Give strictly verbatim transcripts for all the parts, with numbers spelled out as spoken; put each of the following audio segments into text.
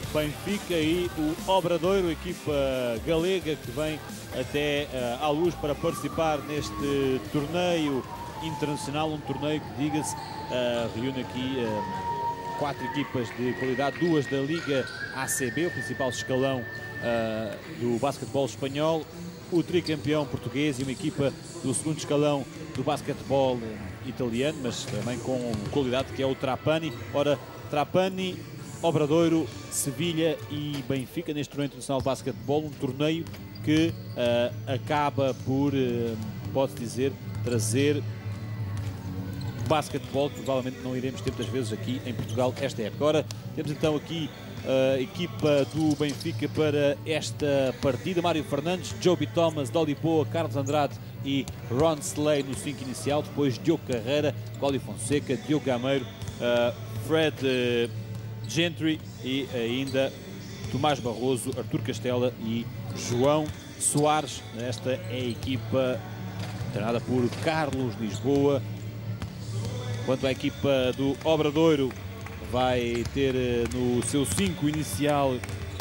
Benfica e o Obradoiro, equipa galega que vem até uh, à Luz para participar neste torneio internacional, um torneio que, diga-se, uh, reúne aqui uh, quatro equipas de qualidade, duas da Liga A C B, o principal escalão uh, do basquetebol espanhol, o tricampeão português e uma equipa do segundo escalão do basquetebol italiano, mas também com qualidade, que é o Trapani. Ora, Trapani, Obradoiro, Sevilha e Benfica neste torneio internacional de basquetebol, um torneio que uh, acaba por, uh, pode dizer, trazer basquetebol que provavelmente não iremos ter muitas vezes aqui em Portugal esta época. Ora, temos então aqui a equipa do Benfica para esta partida: Mário Fernandes, Joby Thomas, Dodi Poa, Carlos Andrade e Ron Slay no cinco inicial, depois Diogo Carreira, Cláudio Fonseca, Diogo Gameiro, uh, Fred uh, Gentry e ainda Tomás Barroso, Artur Castela e João Soares. Esta é a equipa treinada por Carlos Lisboa. Quanto à equipa do Obradoiro, vai ter no seu cinco inicial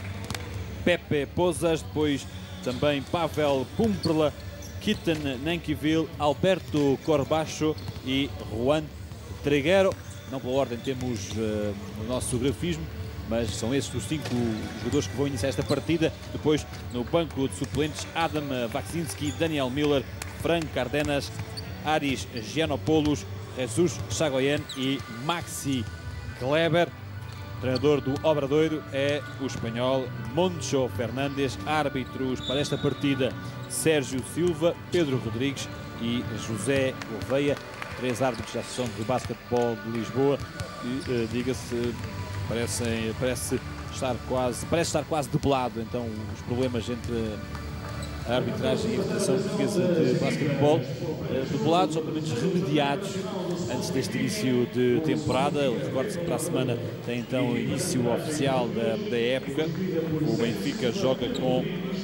Pepe Pozas, depois também Pavel Pumperla, Kitten Nankiville, Alberto Corbacho e Juan Triguero. Não pela ordem temos uh, o nosso grafismo, mas são esses os cinco jogadores que vão iniciar esta partida. Depois, no banco de suplentes, Adam Vaksinski, Daniel Miller, Frank Cardenas, Aris Giannopoulos, Jesus Chagoyen e Maxi Kleber. O treinador do Obradoiro é o espanhol Moncho Fernandes. Árbitros para esta partida: Sérgio Silva, Pedro Rodrigues e José Gouveia. Três árbitros da Associação de Basquetebol de Lisboa e, uh, diga-se, parecem, parece, estar quase, parece estar quase debelado então os problemas entre a arbitragem e a Federação Portuguesa de Basquetebol, uh, debelados ou pelo menos remediados antes deste início de temporada. Recorde-se que para a semana tem então o início oficial da, da época. O Benfica joga com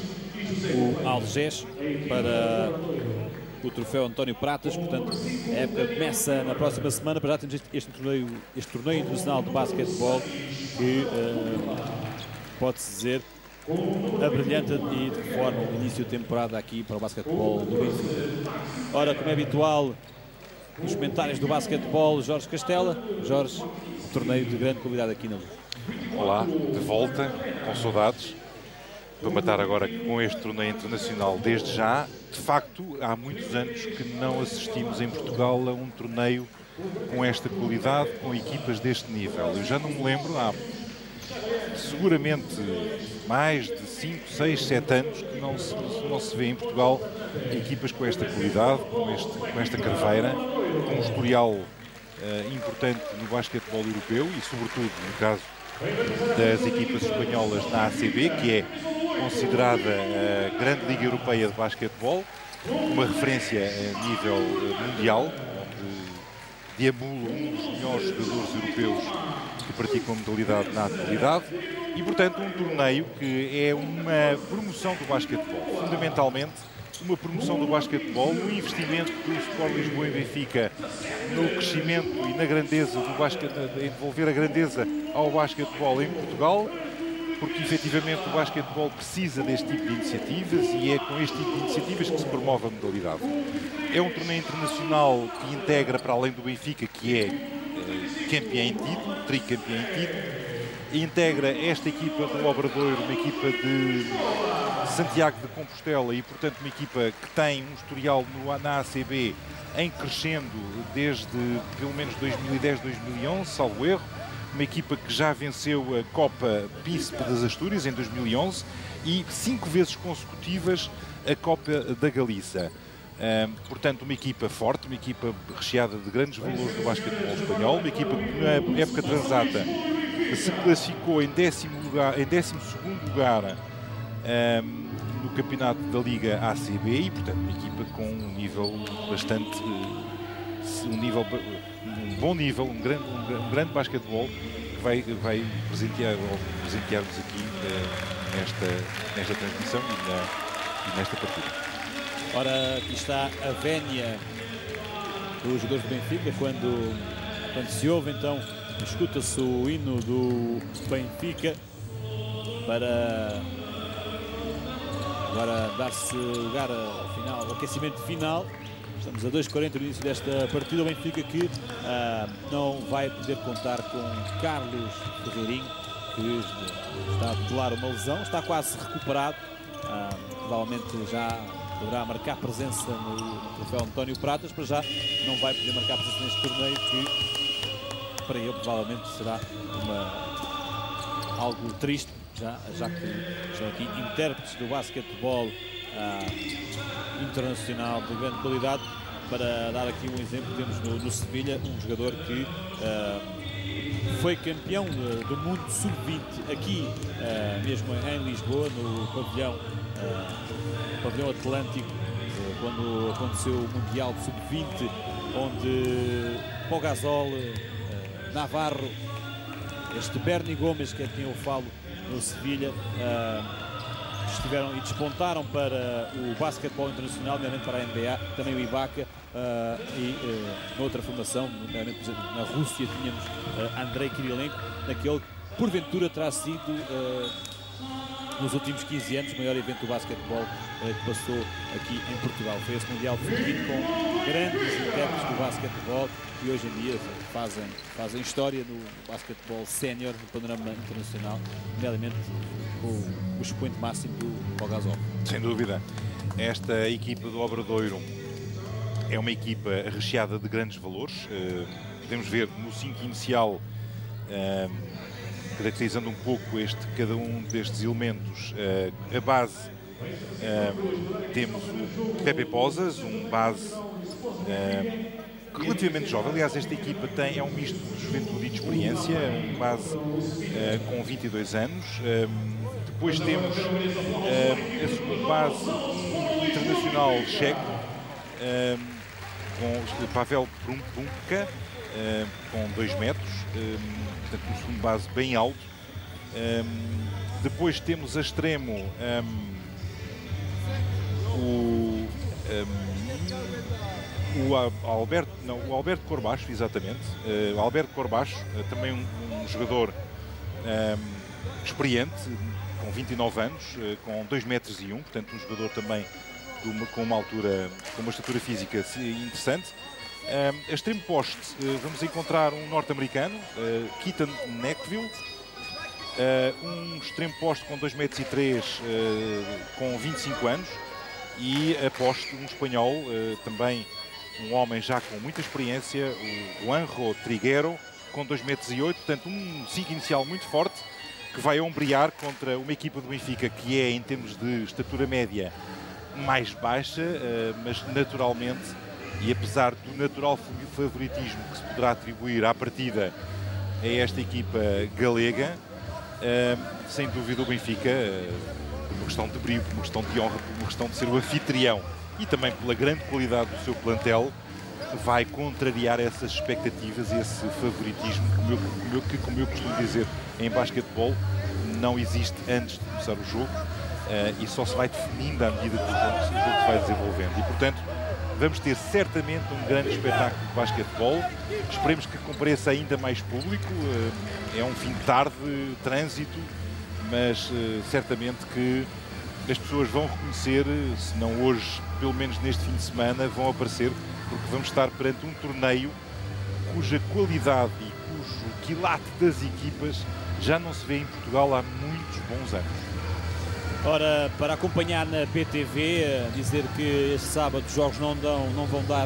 o Algés para o troféu António Pratas, portanto a época começa na próxima semana. Para já temos este, este, torneio, este torneio internacional de basquetebol que uh, pode-se dizer abrilhanta e de forma o início de temporada aqui para o basquetebol do Benfica. Ora, como é habitual, os comentários do basquetebol, Jorge Castela. Jorge, um torneio de grande qualidade aqui na Luz. Olá, de volta, com saudades, para matar agora com este torneio internacional desde já. De facto, há muitos anos que não assistimos em Portugal a um torneio com esta qualidade, com equipas deste nível. Eu já não me lembro, há seguramente mais de cinco, seis, sete anos que não se, não se vê em Portugal equipas com esta qualidade, com, este, com esta carveira, com um historial uh, importante no basquetebol europeu e, sobretudo, no caso das equipas espanholas na A C B, que é considerada a grande liga europeia de basquetebol, uma referência a nível mundial, onde deambula um dos melhores jogadores europeus que praticam a modalidade na atualidade, e, portanto, um torneio que é uma promoção do basquetebol, fundamentalmente uma promoção do basquetebol, um investimento do Sport Lisboa e Benfica no crescimento e na grandeza do basquetebol, devolver a grandeza ao basquetebol em Portugal, porque efetivamente o basquetebol precisa deste tipo de iniciativas e é com este tipo de iniciativas que se promove a modalidade. É um torneio internacional que integra, para além do Benfica, que é eh, campeão em título, tricampeão em título, integra esta equipa do Obradoiro, uma equipa de Santiago de Compostela e, portanto, uma equipa que tem um historial no, na A C B em crescendo desde pelo menos dois mil e dez, dois mil e onze, salvo erro. Uma equipa que já venceu a Copa Príncipe das Astúrias em dois mil e onze e cinco vezes consecutivas a Copa da Galiza. Um, portanto, uma equipa forte, uma equipa recheada de grandes valores do basquetebol espanhol, uma equipa que na época transata se classificou em décimo lugar, em décimo segundo lugar um, no campeonato da Liga A C B e, portanto, uma equipa com um nível bastante, um nível, um bom nível, um grande, um grande basquetebol que vai, vai presentear, presentear-nos aqui uh, nesta, nesta transmissão e, na, e nesta partida. Ora, aqui está a vénia dos jogadores do Benfica, quando, quando se ouve, então, escuta-se o hino do Benfica. para agora dar-se lugar ao final, ao aquecimento final. Estamos a dois e quarenta do início desta partida. O Benfica que uh, não vai poder contar com Carlos Ferreirinho, que está a debelar uma lesão, está quase recuperado. Uh, provavelmente já poderá marcar presença no, no troféu António Pratas, para já não vai poder marcar presença neste torneio, que para ele provavelmente será uma, algo triste, já, já que estão aqui intérpretes do basquetebol uh, internacional de grande qualidade. Para dar aqui um exemplo, temos no, no Sevilha um jogador que uh, foi campeão uh, do mundo sub vinte aqui uh, mesmo em Lisboa, no pavilhão, uh, pavilhão Atlântico, uh, quando aconteceu o Mundial de sub vinte, onde Pogazol, uh, Navarro, este Bernie Gomes, que é de quem eu falo no Sevilha, uh, estiveram e despontaram para o basquetebol internacional, nomeadamente para a N B A, também o Ibaka, uh, e uh, noutra formação, nomeadamente na Rússia, tínhamos uh, Andrei Kirilenko, naquele que porventura terá sido uh, nos últimos quinze anos o maior evento do basquetebol uh, que passou aqui em Portugal. Foi esse Mundial feminino com grandes intérpretes do basquetebol que hoje em dia fazem, fazem história no basquetebol sénior, no panorama internacional, nomeadamente com o expoente máximo do Pogazol. Sem dúvida. Esta equipa do Obradoiro é uma equipa recheada de grandes valores. Uh, podemos ver no cinco inicial, uh, caracterizando um pouco este, cada um destes elementos, uh, a base, uh, temos o Pepe Pozas, um base uh, relativamente jovem. Aliás, esta equipa tem, é um misto de juventude e de experiência, é um base uh, com vinte e dois anos. Uh, depois temos uh, a segunda base, um internacional checo, uh, com Pavel Brunka, uh, com dois metros, uh, portanto, um segundo base bem alto. Uh, depois temos a extremo um, o... Um, O Alberto, não, o Alberto Corbacho, exatamente. Uh, o Alberto Corbacho, uh, também um, um jogador um, experiente, com vinte e nove anos, uh, com dois metros e um, portanto um jogador também uma, com uma altura, com uma estatura física interessante. Um, a extremo poste, uh, vamos encontrar um norte-americano, uh, Keaton Neckville, uh, um extremo poste com dois metros e três, uh, com vinte e cinco anos, e a poste um espanhol, uh, também um homem já com muita experiência, o Juanjo Triguero, com dois metros e oito, portanto um cinco inicial muito forte, que vai ombrear contra uma equipa do Benfica que é, em termos de estatura média, mais baixa, mas naturalmente, e apesar do natural favoritismo que se poderá atribuir à partida a esta equipa galega, sem dúvida o Benfica, por uma questão de brilho, por uma questão de honra, por uma questão de ser o anfitrião, e também pela grande qualidade do seu plantel, vai contrariar essas expectativas e esse favoritismo que, como eu, como eu, que, como eu costumo dizer, em basquetebol não existe antes de começar o jogo, uh, e só se vai definindo à medida que o jogo, o jogo se vai desenvolvendo. E, portanto, vamos ter certamente um grande espetáculo de basquetebol. Esperemos que compareça ainda mais público. Uh, é um fim de tarde, trânsito, mas uh, certamente que as pessoas vão reconhecer, se não hoje, pelo menos neste fim de semana, vão aparecer, porque vamos estar perante um torneio cuja qualidade e cujo quilate das equipas já não se vê em Portugal há muitos bons anos. Ora, para acompanhar na B T V, dizer que este sábado os jogos não, dão, não vão dar uh,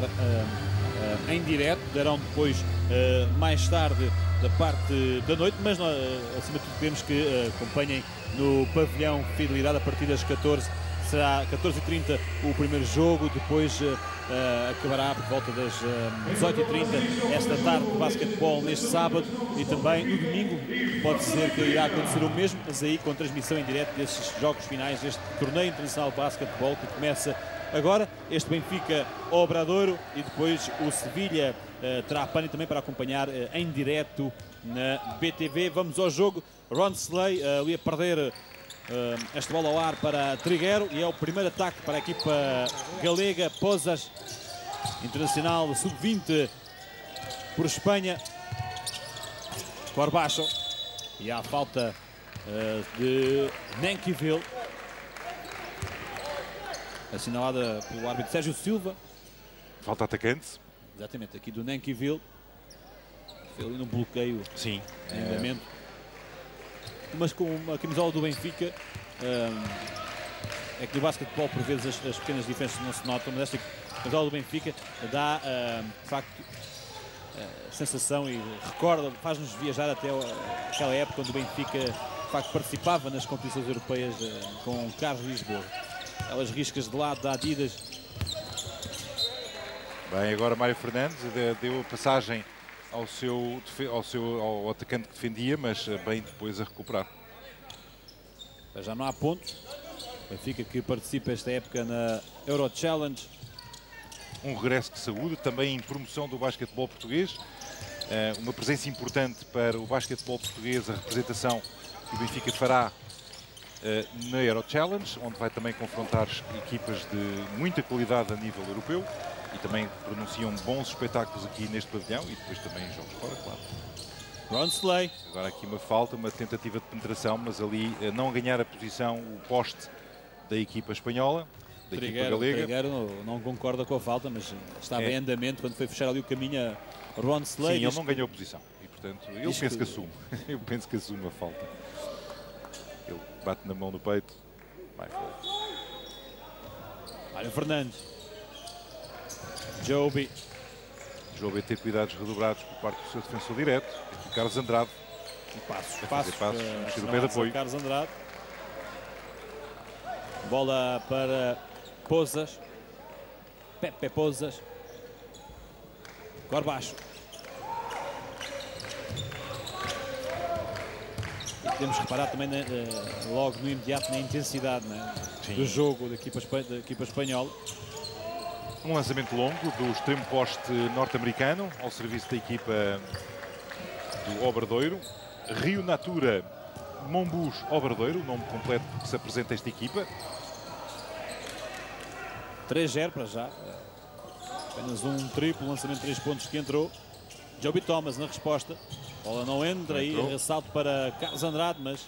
uh, em direto, darão depois uh, mais tarde da parte da noite, mas nós, acima de tudo, queremos que uh, acompanhem no pavilhão Fidelidade a partir das catorze, será catorze e trinta o primeiro jogo, depois uh, uh, acabará por volta das uh, dezoito e trinta esta tarde de basquetebol neste sábado, e também no domingo pode dizer que irá acontecer o mesmo, mas aí com transmissão em direto desses jogos finais deste torneio internacional de basquetebol que começa agora, este Benfica Obradoiro, e depois o Sevilha uh, terá a Pani também para acompanhar uh, em direto na B T V. Vamos ao jogo. Ron Slay uh, ali a perder uh, esta bola ao ar para Triguero, e é o primeiro ataque para a equipa galega. Pozas, internacional sub vinte por Espanha. Corbacho, e há falta uh, de Nankyville, assinalada pelo árbitro Sérgio Silva. Falta atacante. Exatamente, aqui do Nankyville. Foi ali num bloqueio. Sim. Em andamento. É... Mas com a camisola do Benfica, um, é que no basquetebol por vezes as, as pequenas diferenças não se notam, mas esta camisola do Benfica dá um, de facto uh, sensação e recorda, faz-nos viajar até uh, aquela época quando o Benfica de facto participava nas competições europeias uh, com Carlos Lisboa. Aquelas riscas de lado da Adidas. Bem, agora Mário Fernandes deu a passagem ao seu, ao seu ao atacante que defendia, mas bem depois a recuperar. Já não há pontos. Benfica que participa esta época na Euro Challenge. Um regresso de saúde, também em promoção do basquetebol português. Uma presença importante para o basquetebol português, a representação que o Benfica fará na Euro Challenge, onde vai também confrontar equipas de muita qualidade a nível europeu. E também pronunciam bons espetáculos aqui neste pavilhão e depois também em jogos fora, claro. Ron Slay. Agora aqui uma falta, uma tentativa de penetração, mas ali não a ganhar a posição, o poste da equipa espanhola, da Trigueiro, equipa galega. Trigueiro não, não concorda com a falta, mas estava é. em andamento quando foi fechar ali o caminho a Ron Slay. Sim, ele não ganhou a posição e, portanto, eu penso que... que assume. Eu penso que assume a falta. Ele bate na mão do peito. Vai fora. Mário Fernandes. Joby. Joby a ter cuidados redobrados por parte do seu defensor direto. Aqui Carlos Andrade. E passos, passos, passos uh, no pé de apoio. Carlos Andrade. Bola para Pozas. Pepe Pozas. Corbacho. E podemos reparar também na, uh, logo no imediato na intensidade, né, do jogo da equipa, da equipa espanhola. Um lançamento longo do extremo poste norte-americano ao serviço da equipa do Obradoiro. Rio Natura Monbus Obradoiro, o nome completo que se apresenta esta equipa. três zero para já. Apenas um triplo, lançamento de três pontos que entrou. Joby Thomas na resposta. A bola não entra e ressalto para Carlos Andrade, mas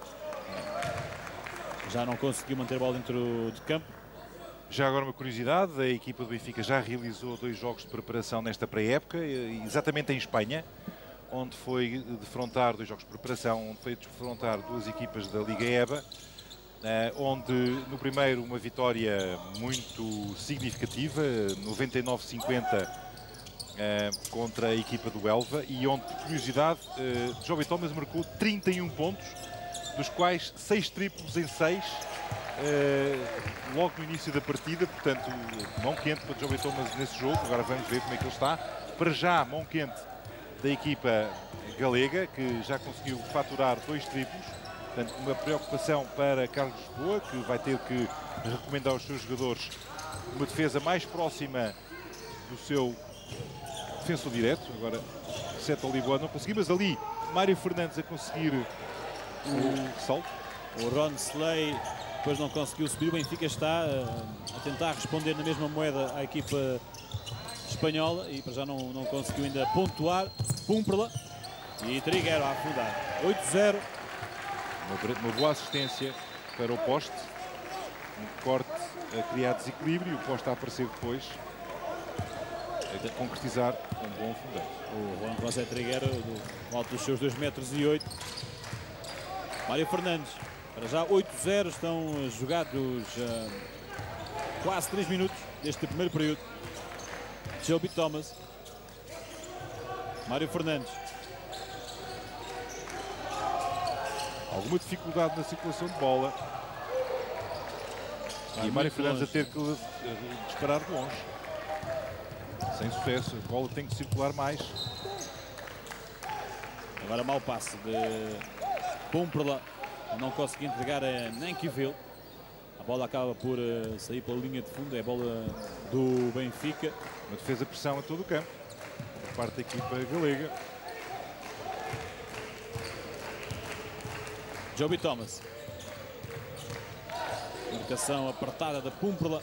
já não conseguiu manter a bola dentro de campo. Já agora uma curiosidade, a equipa do Benfica já realizou dois jogos de preparação nesta pré-época, exatamente em Espanha, onde foi defrontar, dois jogos de preparação, onde foi defrontar duas equipas da Liga E B A, onde no primeiro uma vitória muito significativa, noventa e nove a cinquenta contra a equipa do Elva, e onde, por curiosidade, Joby Thomas marcou trinta e um pontos, dos quais seis triplos em seis, Uh, logo no início da partida, portanto, mão quente para Joby Thomas nesse jogo. Agora vamos ver como é que ele está. Para já, mão quente da equipa galega, que já conseguiu faturar dois triplos. Portanto, uma preocupação para Carlos Lisboa, que vai ter que recomendar aos seus jogadores uma defesa mais próxima do seu defensor direto. Agora, Sete Oliboa não conseguiu, mas ali Mário Fernandes a conseguir o salto. O Ron Slay depois não conseguiu subir. O Benfica está uh, a tentar responder na mesma moeda à equipa espanhola e para já não, não conseguiu ainda pontuar. Pumperla e Trigueiro a afundar. oito zero. Uma, uma boa assistência para o poste. Um corte a criar desequilíbrio e o poste a aparecer depois. A concretizar um bom afundar. O Juan José Trigueiro, do alto dos seus dois metros e oito. Mário Fernandes. Para já oito zero, estão jogados uh, quase três minutos deste primeiro período. Joby Thomas. Mário Fernandes. Alguma dificuldade na circulação de bola. Vai e Mário Fernandes longe. A ter que disparar de longe. Sem sucesso, a bola tem que circular mais. Agora mau passe de Pumperla. Não consegui entregar a Nankyville. A bola acaba por uh, sair pela linha de fundo. É a bola do Benfica. Uma defesa de pressão a todo o campo, por parte da equipa galega. Joby Thomas. Marcação apertada da Pumperla.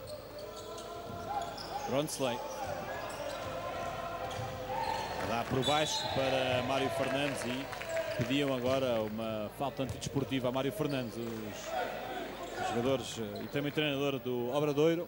Ron Slay. Dá por baixo para Mário Fernandes e pediam agora uma falta antidesportiva a Mário Fernandes, os, os jogadores e também o treinador do Obradoiro.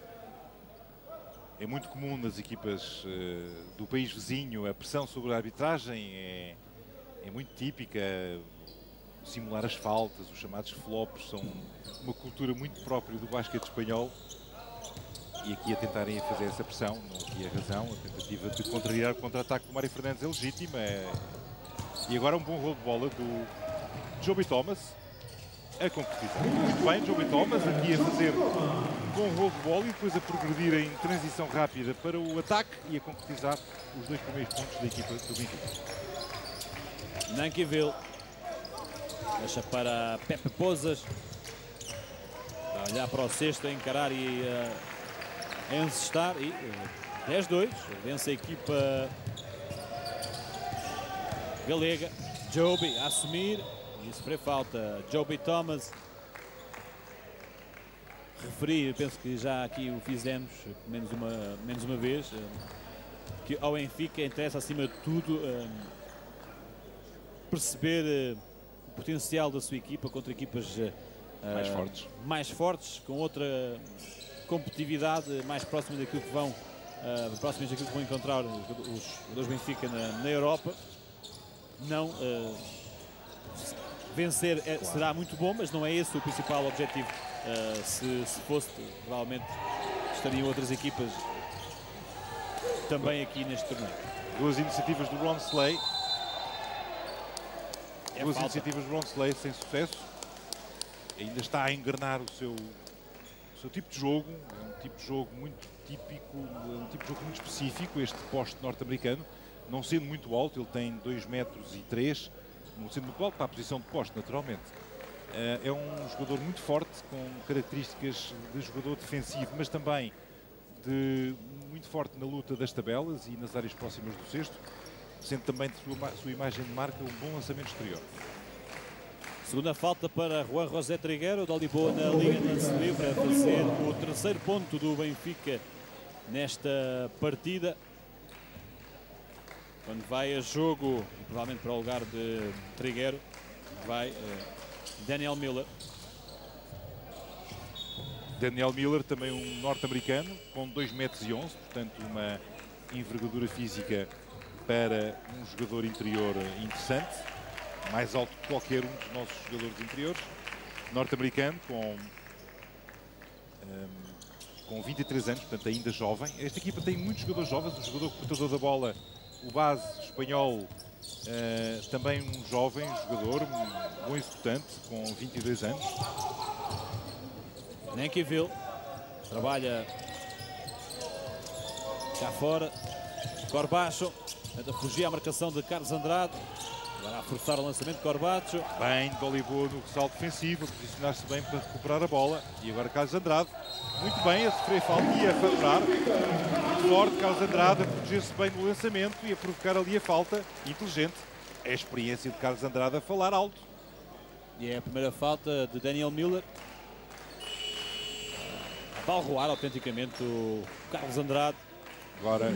É muito comum nas equipas uh, do país vizinho a pressão sobre a arbitragem, é, é muito típica, simular as faltas, os chamados flops, são uma cultura muito própria do basquete espanhol. E aqui a tentarem fazer essa pressão, não aqui a razão, a tentativa de contrariar o contra-ataque do Mário Fernandes é legítima. É... E agora um bom rolo de bola do Joby Thomas a concretizar. Muito bem, Joby Thomas aqui a fazer com rolo de bola e depois a progredir em transição rápida para o ataque e a concretizar os dois primeiros pontos da equipa do Benfica. Nankiville deixa para Pepe Pozas, a olhar para o cesto, a encarar e uh... a encestar e dez a dois, vence a equipa galega. Joby a assumir e sofrer falta. Joby Thomas. Referir, penso que já aqui o fizemos menos uma, menos uma vez, que ao Benfica interessa acima de tudo perceber o potencial da sua equipa contra equipas mais fortes, mais fortes com outra competitividade mais próxima daquilo que vão uh, próximas daquilo que vão encontrar os, os jogadores Benfica na, na Europa. Não uh, vencer é, será muito bom, mas não é esse o principal objetivo. Uh, se, se fosse, provavelmente estariam outras equipas também aqui neste torneio. Duas iniciativas do Ron Slay. É Duas falta. iniciativas do Ron Slay sem sucesso. Ainda está a engrenar o seu O seu tipo de jogo, é um tipo de jogo muito típico, é um tipo de jogo muito específico, este poste norte-americano, não sendo muito alto, ele tem dois metros e três, não sendo muito alto para a posição de poste, naturalmente. É um jogador muito forte, com características de jogador defensivo, mas também de muito forte na luta das tabelas e nas áreas próximas do cesto, sendo também de sua, sua imagem de marca um bom lançamento exterior. Segunda falta para Juan José Trigueiro, de Oliboa na Liga de Lance Livre, a fazer o terceiro ponto do Benfica nesta partida. Quando vai a jogo, e provavelmente para o lugar de Trigueiro, vai uh, Daniel Miller. Daniel Miller, também um norte-americano, com dois metros e onze, portanto uma envergadura física para um jogador interior interessante. Mais alto que qualquer um dos nossos jogadores interiores. Norte-americano, com, um, com vinte e três anos, portanto ainda jovem. Esta equipa tem muitos jogadores jovens. O jogador portador da bola, o base espanhol, uh, também um jovem jogador, um bom executante, com vinte e dois anos. Nankiville trabalha cá fora. Corbacho tenta fugir à marcação de Carlos Andrade. Agora a forçar o lançamento de Corbacho. Bem, de Oliboa no ressalto defensivo, a posicionar-se bem para recuperar a bola. E agora Carlos Andrade, muito bem, a sofrer falta e a faturar. Muito forte, Carlos Andrade a proteger-se bem no lançamento e a provocar ali a falta. Inteligente. É a experiência de Carlos Andrade a falar alto. E é a primeira falta de Daniel Miller. A balroar autenticamente o Carlos Andrade. Agora,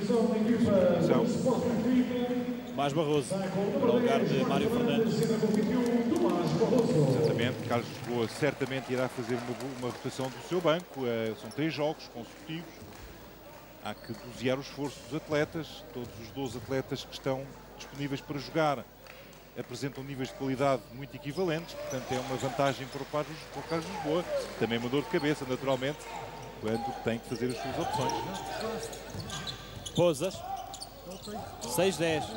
mais Barroso, para o lugar de Mário Fernandes. Exatamente, Carlos Lisboa certamente irá fazer uma, uma rotação do seu banco. Uh, são três jogos consecutivos. Há que dosear o esforço dos atletas. Todos os doze atletas que estão disponíveis para jogar apresentam níveis de qualidade muito equivalentes. Portanto, é uma vantagem para o Carlos, para o Carlos Lisboa. Também uma dor de cabeça, naturalmente, quando tem que fazer as suas opções. Pozas, seis a dez.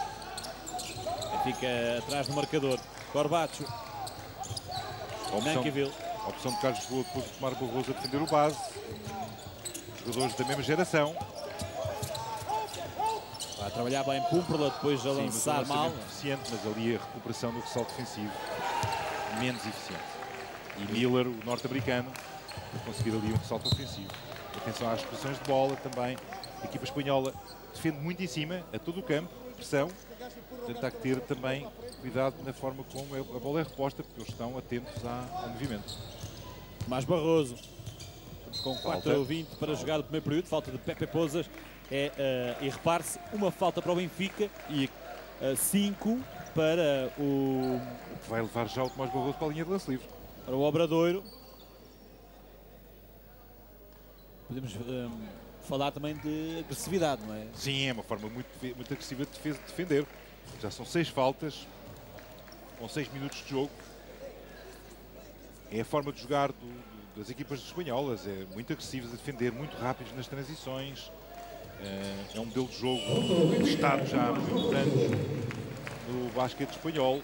Fica atrás do marcador. Corbacho. A opção, a opção de Carlos Lisboa depois de tomar Barroso a defender o base. Jogadores da mesma geração. Vai trabalhar bem Púmperla, depois a Sim, lançar mas um mal. Eficiente, mas ali a recuperação do ressalto defensivo menos eficiente. E Miller, o norte-americano, a conseguir ali um ressalto ofensivo. Atenção às posições de bola também. A equipa espanhola defende muito em cima, a todo o campo, pressão. Portanto, há que ter também cuidado na forma como a bola é reposta, porque eles estão atentos ao movimento. Mais Barroso. Estamos com quatro a vinte para jogar o primeiro período. Falta de Pepe Pozas. É, uh, e repare-se, uma falta para o Benfica. E cinco para o... Vai levar já o Tomás Barroso para a linha de lance livre. Para o Obradoiro. Podemos um, falar também de agressividade, não é? Sim, é uma forma muito, muito agressiva de defesa, de defender. Já são seis faltas, com seis minutos de jogo. É a forma de jogar do, do, das equipas espanholas. É muito agressivas a defender, muito rápidos nas transições. É um modelo de jogo testado já há muitos anos no basquete espanhol.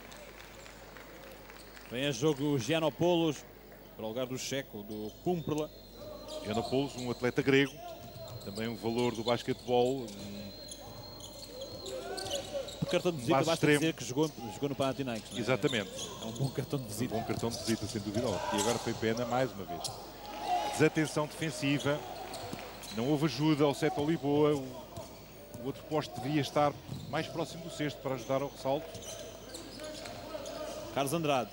Vem a jogo o Giannopoulos para o lugar do checo, do Cúmperla. Giannopoulos, um atleta grego, também um valor do basquetebol. Um... O cartão de visita, basta dizer que jogou, jogou no Panathinaikos. Não é? Exatamente. É um bom cartão de visita. Um bom cartão de visita, sem dúvida. E agora foi pena mais uma vez. Desatenção defensiva. Não houve ajuda ao Seto Lisboa. O, o outro poste devia estar mais próximo do cesto para ajudar ao ressalto. Carlos Andrade.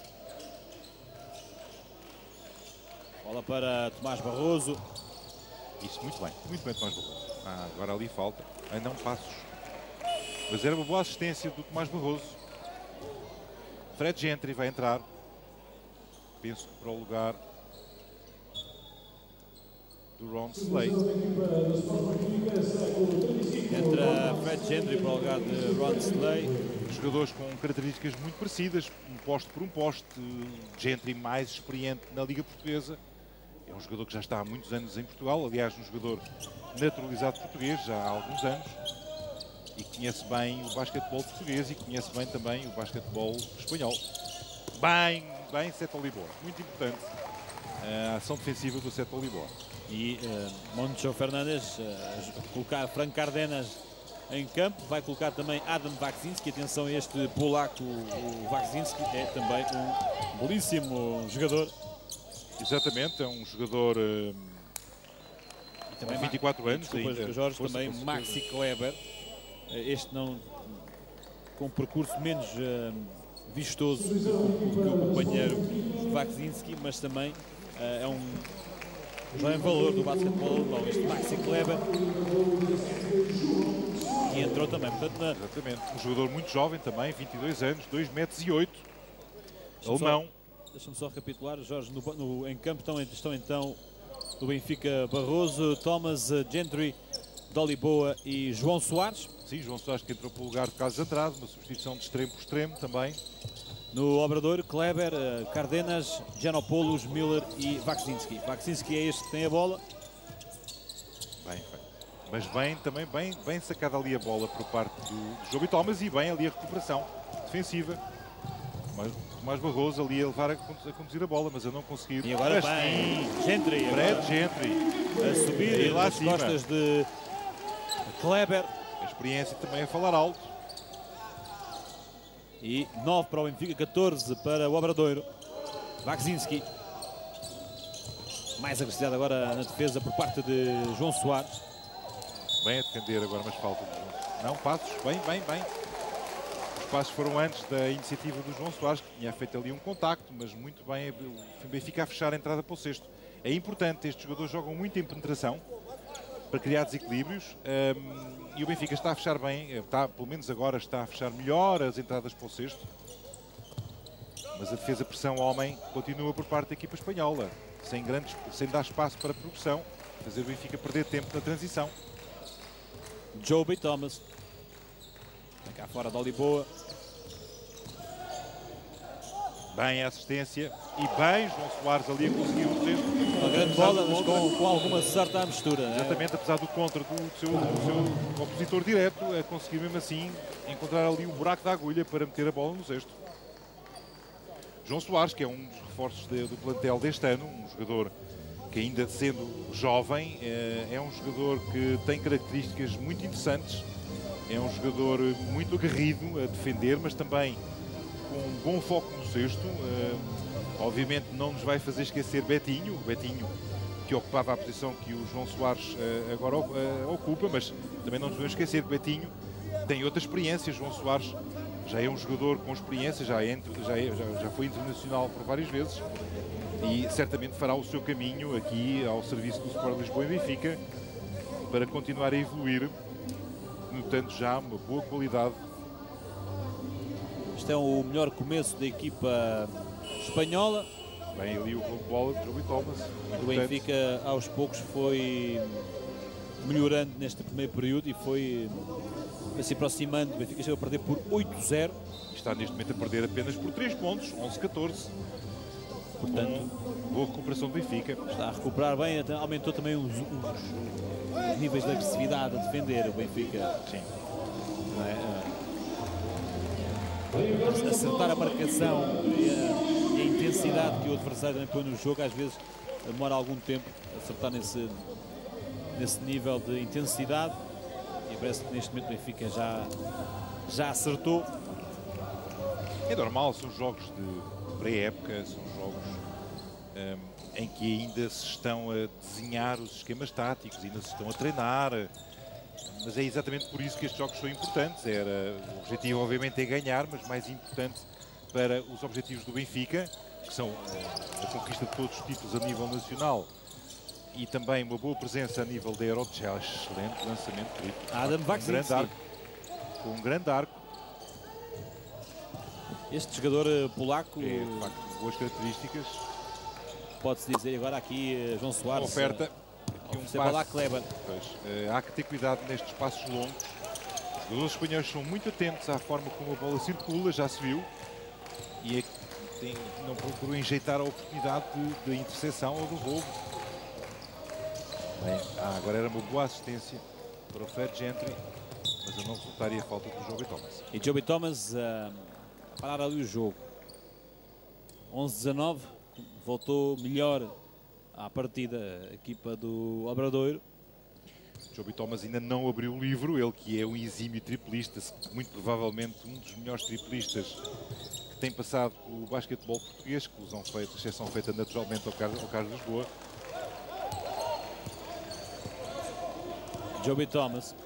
Bola para Tomás Barroso. Isso, muito bem. Muito bem, Tomás Barroso. Ah, agora ali falta. Ainda não passos. Mas era uma boa assistência do Tomás Barroso. Fred Gentry vai entrar. Penso que para o lugar do Ron Slay. Entra Fred Gentry para o lugar de Ron Slay. Jogadores com características muito parecidas, um poste por um poste. Gentry mais experiente na Liga Portuguesa. É um jogador que já está há muitos anos em Portugal. Aliás, um jogador naturalizado português já há alguns anos. E conhece bem o basquetebol português e conhece bem também o basquetebol espanhol. Bem, bem, Seto Lisboa. Muito importante a ação defensiva do Seto Lisboa. E uh, Moncho Fernandes uh, colocar Frank Cardenas em campo. Vai colocar também Adam Waksinski. Atenção a este polaco, o Waksinski é também um belíssimo jogador. Exatamente, é um jogador uh, com vinte e quatro anos. Desculpa, ainda. Jorge, força, também força, Maxi Kleber. Este não com um percurso menos uh, vistoso que o companheiro Waksinski, mas também uh, é um jovem valor do basquetebol alemão, este Maxi Kleber, que entrou também. Portanto, na... Exatamente, um jogador muito jovem também, vinte e dois anos, dois metros e oito, alemão. Deixa-me só recapitular, Jorge, no, no, em campo estão, estão então do Benfica Barroso, Thomas Gentry, Doliboa e João Soares. Sim, João Soares que entrou para o lugar de Carlos Andrade, uma substituição de extremo por extremo também. No Obradoiro, Kleber, Cardenas, Giannopoulos, Miller e Waksinski. Waksinski é este que tem a bola. Bem, bem. Mas bem, também bem, bem sacada ali a bola por parte do, do Joby Thomas e bem ali a recuperação defensiva. Mas Tomás Barroso ali a levar a, a conduzir a bola, mas eu não consegui. E agora mas, bem, Gentry. Fred Gentry. A subir lá as costas de Kleber. A experiência também a falar alto. E nove para o Benfica, catorze para o Obradoiro. Waksinski. Mais agressividade agora na defesa por parte de João Soares. Bem a defender agora, mas falta de João. Não, passos, bem, bem, bem. Os passos foram antes da iniciativa do João Soares, que tinha feito ali um contacto, mas muito bem o Benfica a fechar a entrada para o cesto. É importante, estes jogadores jogam muito em penetração para criar desequilíbrios. Um, e o Benfica está a fechar bem, está, pelo menos agora está a fechar melhor as entradas para o cesto. Mas a defesa pressão homem continua por parte da equipa espanhola, sem, grandes, sem dar espaço para progressão, fazer o Benfica perder tempo na transição. Joby Thomas. Está cá fora da Oliboa. Bem a assistência e bem João Soares ali a conseguir o cesto. Uma grande bola, mas com, com alguma sorte à mistura. Exatamente, é? Apesar do contra do seu, do seu opositor direto, a conseguir mesmo assim encontrar ali o buraco da agulha para meter a bola no cesto. João Soares, que é um dos reforços de, do plantel deste ano, um jogador que ainda sendo jovem, é, é um jogador que tem características muito interessantes, é um jogador muito aguerrido a defender, mas também com um bom foco no cesto. Uh, obviamente não nos vai fazer esquecer Betinho, Betinho que ocupava a posição que o João Soares uh, agora uh, ocupa, mas também não nos vamos esquecer que Betinho tem outra experiência. João Soares já é um jogador com experiência, já, é, já, é, já, já foi internacional por várias vezes e certamente fará o seu caminho aqui ao serviço do Sport Lisboa e Benfica para continuar a evoluir, notando já uma boa qualidade Este é o melhor começo da equipa espanhola. Bem ali o gol de bola de Joey Thomas. O Benfica aos poucos foi melhorando neste primeiro período e foi, foi se aproximando. O Benfica chegou a perder por oito a zero. Está neste momento a perder apenas por três pontos, onze a catorze. Portanto, boa recuperação do Benfica. Está a recuperar bem, aumentou também os, os, os níveis de agressividade a defender o Benfica. Sim. Não é? Acertar a marcação e a, e a intensidade que o adversário também põe no jogo, às vezes demora algum tempo a acertar nesse, nesse nível de intensidade, e parece que neste momento o Benfica já, já acertou. É normal, são jogos de pré-época, são jogos um, em que ainda se estão a desenhar os esquemas táticos, ainda se estão a treinar. Mas é exatamente por isso que estes jogos são importantes. Era, o objetivo, obviamente, é ganhar, mas mais importante para os objetivos do Benfica, que são a conquista de todos os títulos a nível nacional e também uma boa presença a nível da Eurochallenge. Excelente lançamento. Adam Vakcinski. Com um grande arco. Este jogador polaco... É, de facto, boas características. Pode-se dizer agora aqui João Soares. Oferta. Um passe. Bola a Kleber. Pois, uh, há que ter cuidado nestes passos longos. Os jogadores espanhóis são muito atentos à forma como a bola circula, já se viu. E é, tem, não procuram enjeitar a oportunidade de, de interseção ou do roubo. Bem, ah, agora era uma boa assistência para o Fred Gentry, mas eu não resultaria a falta do Joby Thomas. E Joby Thomas uh, a parar ali o jogo. onze a dezanove, voltou melhor à partida a equipa do Obradoiro. Joby Thomas ainda não abriu o livro, ele que é um exímio triplista, muito provavelmente um dos melhores triplistas que tem passado pelo basquetebol português, exclusão feita, exceção feita naturalmente ao Carlos, ao Carlos Lisboa. Joby Thomas.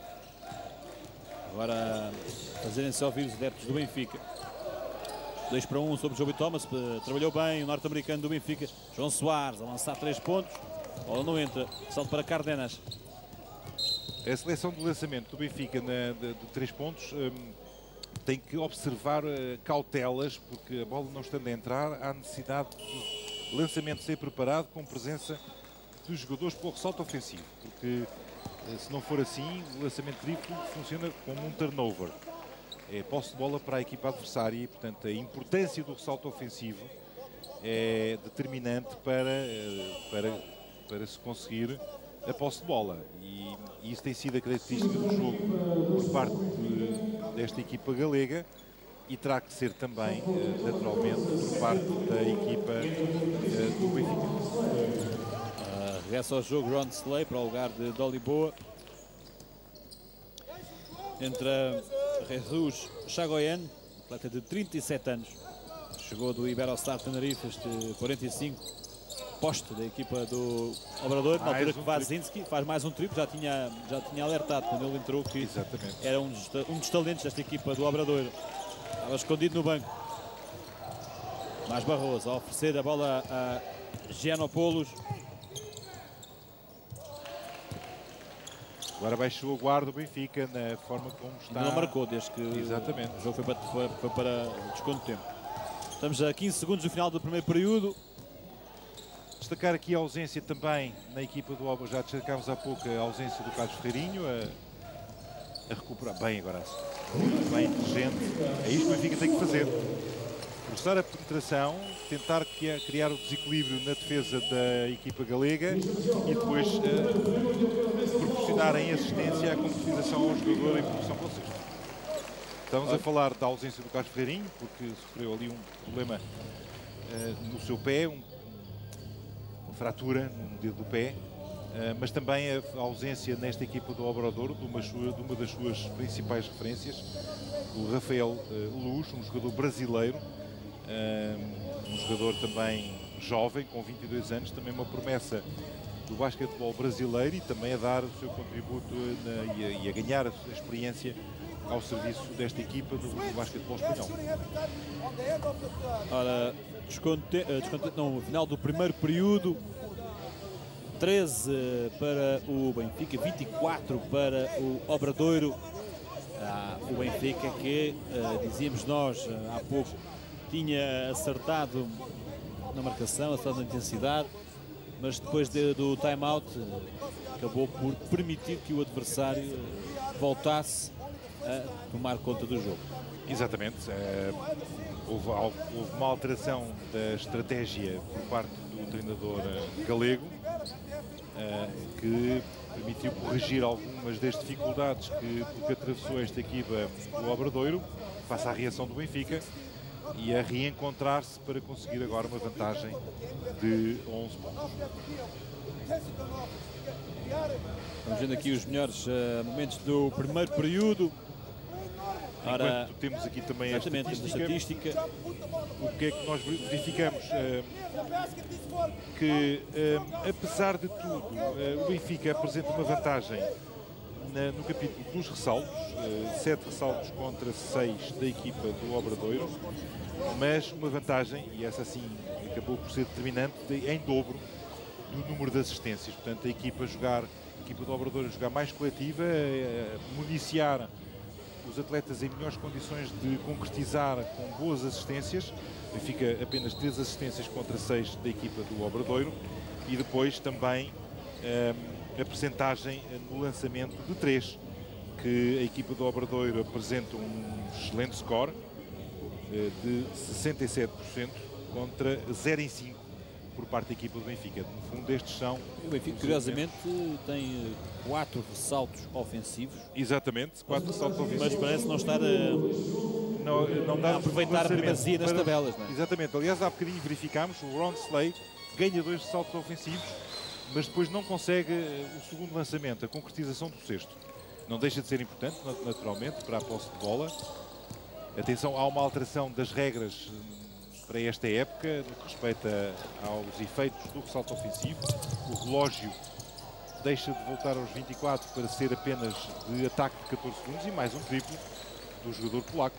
Agora fazerem-se ouvir os adeptos do Benfica. dois para um sobre Joby Thomas, trabalhou bem o norte-americano do Benfica. João Soares a lançar três pontos, a bola não entra, salto para Cárdenas. A seleção de lançamento do Benfica na, de, de três pontos um, tem que observar uh, cautelas, porque a bola não estando a entrar, há necessidade de lançamento ser preparado com presença dos jogadores para o ressalto ofensivo, porque uh, se não for assim, o lançamento triplo funciona como um turnover. É posse de bola para a equipa adversária e, portanto, a importância do ressalto ofensivo é determinante para, para, para se conseguir a posse de bola. E, e isso tem sido a característica do jogo por parte de, desta equipa galega e terá que ser também, naturalmente, por parte da equipa do Benfica. Uh, regressa ao jogo Ron Slay para o lugar de Doliboa. Entra Jesus Chagoyen, atleta de trinta e sete anos, chegou do Iberostar Tenerife, este quarenta e cinco, poste da equipa do Obrador, na altura que o Vakcinski faz mais um triplo, já tinha, já tinha alertado quando ele entrou que Exatamente. era um dos, um dos talentos desta equipa do Obrador. Estava escondido no banco. Mais Barroso a oferecer a bola a Giannopoulos. Agora baixou a guarda do Benfica na forma como está. Não marcou desde que Exatamente. o jogo foi para, foi, foi para o desconto de tempo. Estamos a quinze segundos do final do primeiro período. Destacar aqui a ausência também na equipa do Alba, já destacámos há pouco a ausência do Carlos Ferreirinho, a, a recuperar bem agora, muito bem, inteligente. É isto que o Benfica tem que fazer. Forçar a penetração, tentar criar o desequilíbrio na defesa da equipa galega e depois uh, proporcionarem assistência à concretização ao jogador em produção para o sexto. Estamos a falar da ausência do Carlos Ferreirinho, porque sofreu ali um problema uh, no seu pé, um, uma fratura no dedo do pé, uh, mas também a ausência nesta equipa do Obradouro de uma, de uma das suas principais referências, o Rafael uh, Luz, um jogador brasileiro, um jogador também jovem, com vinte e dois anos, também uma promessa do basquetebol brasileiro e também a dar o seu contributo na, e, a, e a ganhar a sua experiência ao serviço desta equipa do, do basquetebol espanhol. Ora, desconte, desconte, não, no final do primeiro período, treze para o Benfica, vinte e quatro para o Obradoiro. Ah, o Benfica que, uh, dizíamos nós uh, há pouco, tinha acertado na marcação, acertado na intensidade, mas depois de, do time-out uh, acabou por permitir que o adversário uh, voltasse a tomar conta do jogo. Exatamente. Uh, houve, houve uma alteração da estratégia por parte do treinador uh, galego, uh, que permitiu corrigir algumas das dificuldades que, que atravessou esta equipa do Obradoiro, face à reação do Benfica, e a reencontrar-se para conseguir agora uma vantagem de onze pontos. Estamos vendo aqui os melhores uh, momentos do primeiro período. Ora, enquanto temos aqui também a estatística, estatística, o que é que nós verificamos? Uh, que, uh, apesar de tudo, uh, o Benfica apresenta uma vantagem na, no capítulo dos ressaltos, uh, sete ressaltos contra seis da equipa do Obradoiro, mas uma vantagem, e essa sim acabou por ser determinante, de, em dobro do número de assistências. Portanto, a equipa, jogar, a equipa do Obradoiro jogar mais coletiva, uh, municiar os atletas em melhores condições de concretizar com boas assistências. Fica apenas três assistências contra seis da equipa do Obradoiro, e depois também um, a percentagem no lançamento de três, que a equipa do Obradoiro apresenta um excelente score uh, de sessenta e sete por cento contra zero em cinco por parte da equipa do Benfica. No fundo, estes são... O Benfica, curiosamente, tem quatro ressaltos ofensivos. Exatamente, quatro ressaltos ofensivos. Mas parece não estar a, não, não dá a aproveitar a primazia nas para... tabelas. Não é? Exatamente. Aliás, há bocadinho verificámos, o Ron Slay ganha dois ressaltos ofensivos, mas depois não consegue o segundo lançamento, a concretização do sexto. Não deixa de ser importante, naturalmente, para a posse de bola. Atenção, há uma alteração das regras para esta época, no que respeita aos efeitos do ressalto ofensivo. O relógio deixa de voltar aos vinte e quatro para ser apenas de ataque de catorze segundos, e mais um triplo do jogador polaco.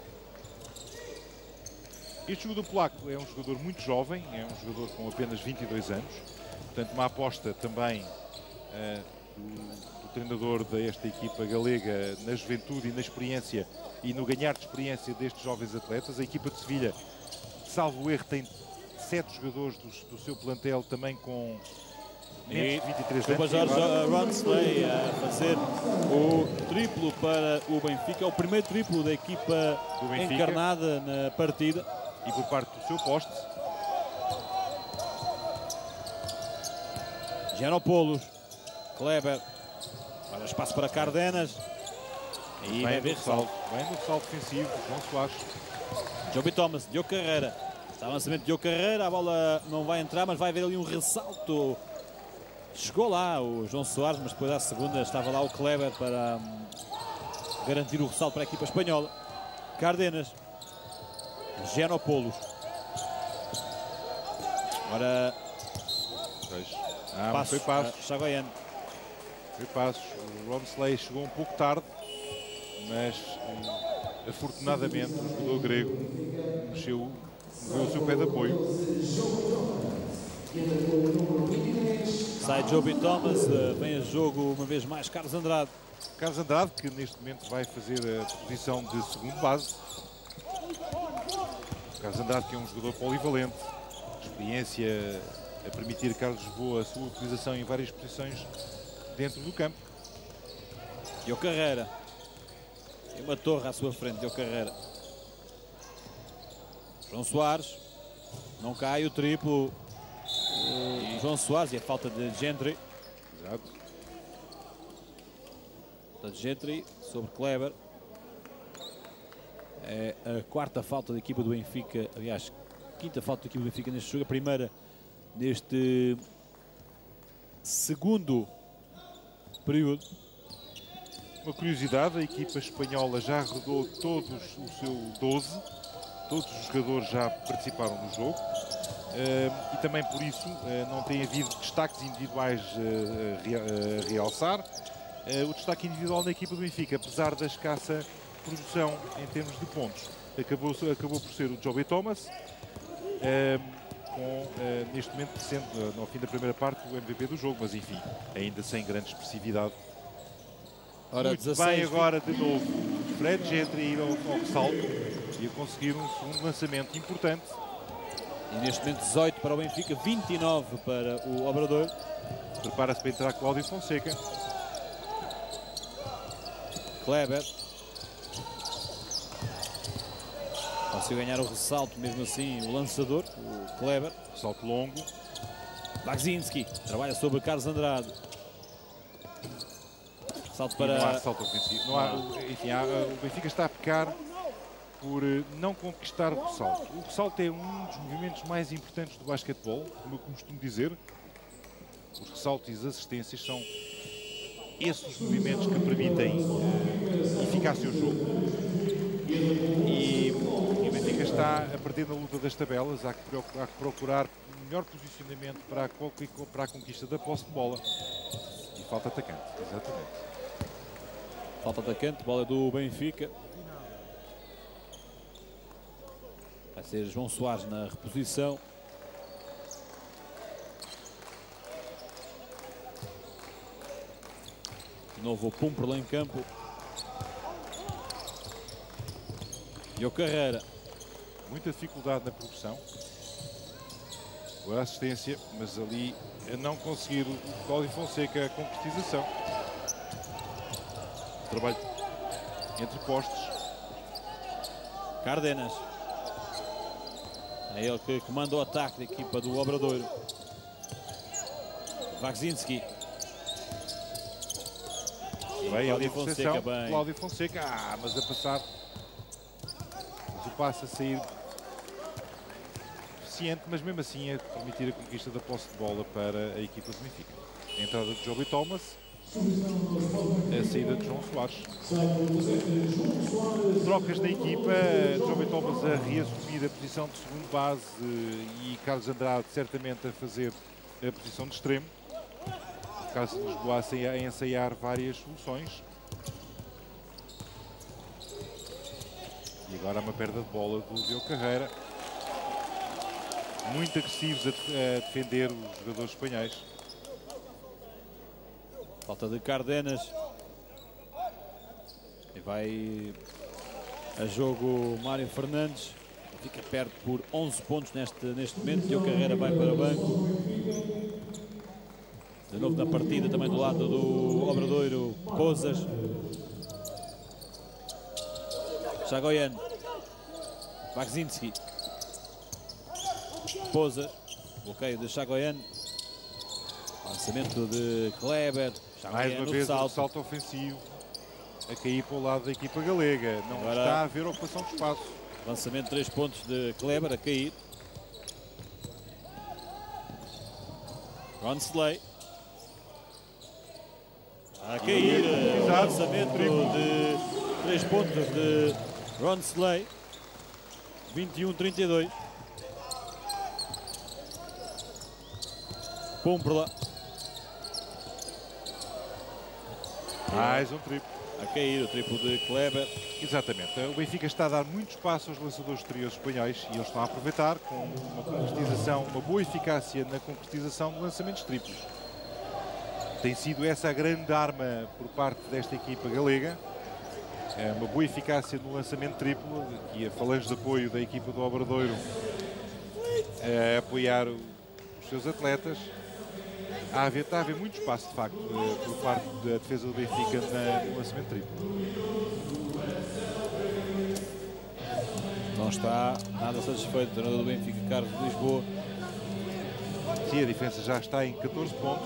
Este jogador polaco é um jogador muito jovem, é um jogador com apenas vinte e dois anos, portanto uma aposta também uh, do, do treinador desta equipa galega na juventude e na experiência, e no ganhar de experiência destes jovens atletas. A equipa de Sevilha, salvo erro, tem sete jogadores do, do seu plantel também com menos de vinte e três anos. O Jorge Ronsley a fazer o triplo para o Benfica, o primeiro triplo da equipa do Benfica, encarnada na partida. E por parte do seu poste. Giannopoulos, Kleber, para espaço para Cardenas. E vai ver salto, vem no salto defensivo, João Soares. Joby Thomas, Diogo Carreira. Está o lançamento de Diogo Carreira, a bola não vai entrar, mas vai haver ali um ressalto. Chegou lá o João Soares, mas depois à segunda estava lá o Kleber para um, garantir o ressalto para a equipa espanhola. Cardenas, Giannopoulos. Ora, ah, passos, foi passos. Uh, Chagoiano. Foi passos. O Romsley chegou um pouco tarde, mas um, afortunadamente o jogador grego mexeu, moveu o seu pé de apoio. Sai Joby Thomas, uh, vem a jogo uma vez mais Carlos Andrade. Carlos Andrade, que neste momento vai fazer a posição de segundo base. Carlos Andrade, que é um jogador polivalente, experiência a permitir a Carlos Lisboa a sua utilização em várias posições dentro do campo. Diogo Carreira. Tem uma torre à sua frente, Diogo Carreira. João Soares. Não cai o triplo. O João Soares e a falta de Gentry. Exato. Falta de Gentry sobre Kleber. É a quarta falta da equipa do Benfica, aliás, quinta falta da equipa do Benfica neste jogo, a primeira neste segundo período. Uma curiosidade, a equipa espanhola já rodou todos o seu doze, todos os jogadores já participaram no jogo, uh, e também por isso uh, não tem havido destaques individuais uh, a realçar. Uh, o destaque individual na equipa do Benfica, apesar da escassa produção em termos de pontos, acabou, acabou por ser o Joby Thomas, uh, com, uh, neste momento, sendo, uh, no fim da primeira parte, o M V P do jogo, mas enfim, ainda sem grande expressividade. Ora, Muito dezasseis, bem agora de novo Fred já entra a ir ao, ao ressalto e a conseguir um segundo lançamento importante. E neste momento dezoito para o Benfica, vinte e nove para o Obradoiro. Prepara-se para entrar Cláudio Fonseca. Kleber. Conseguiu ganhar o ressalto, mesmo assim, o lançador, o Kleber. Salto longo. Bagzinski trabalha sobre Carlos Andrade. Salto para... Não há salto ofensivo. Não há, enfim, há, o Benfica está a pecar por não conquistar o ressalto. O ressalto é um dos movimentos mais importantes do basquetebol, como eu costumo dizer. Os ressaltos e as assistências são esses os movimentos que permitem uh, eficácia ao jogo. E, e o Benfica está a perder na luta das tabelas. Há que procurar, há que procurar um melhor posicionamento para a, para a conquista da posse de bola. E falta atacante, exatamente. Falta atacante, bola do Benfica. Vai ser João Soares na reposição. De novo o Pumperla em campo. E o Carreira. Muita dificuldade na progressão. Boa assistência, mas ali a não conseguir o Cláudio Fonseca a concretização. Trabalho entre postos. Cárdenas. É ele que comanda o ataque da equipa do Obradoiro. Bagzinski. Bem, ali a Fonseca, bem. Cláudio Fonseca. Ah, mas a passar. Mas o passe a sair eficiente, mas mesmo assim a permitir a conquista da posse de bola para a equipa do Benfica. A entrada de Joby Thomas. A saída de João Soares. Trocas na equipa. Joby Thomas a reassumir a posição de segundo base e Carlos Andrade certamente a fazer a posição de extremo. Caso Lisboa a ensaiar várias soluções. E agora uma perda de bola do Diogo Carreira. Muito agressivos a, a defender os jogadores espanhóis. Falta de Cárdenas. E vai a jogo Mário Fernandes. Fica perto por onze pontos neste, neste momento. Diogo Carreira vai para o banco. De novo na partida, também do lado do Obradoiro, Pozas. Chagoyan. Bagzinski. Pozas. Bloqueio de Chagoyan. Lançamento de Kleber. Chagoyan Mais uma vez o salto. salto ofensivo a cair para o lado da equipa galega. Não Agora, está a haver ocupação de espaço. Lançamento de três pontos de Kleber a cair. Ron Slay. A cair, o lançamento de três pontos de Ron Slay. vinte e um a trinta e dois. Pumperla. Mais um triplo. A cair o triplo de Kleber. Exatamente. O Benfica está a dar muito espaço aos lançadores exteriores espanhóis e eles estão a aproveitar com uma concretização, uma boa eficácia na concretização de lançamentos triplos. Tem sido essa a grande arma por parte desta equipa galega. É uma boa eficácia no lançamento triplo. Aqui a falange de apoio da equipa do Obradoiro a apoiar os seus atletas. Há a haver, está a haver muito espaço, de facto, por parte da defesa do Benfica no lançamento triplo. Não está nada satisfeito o treinador do Benfica, Carlos de Lisboa. Sim, a diferença já está em catorze pontos.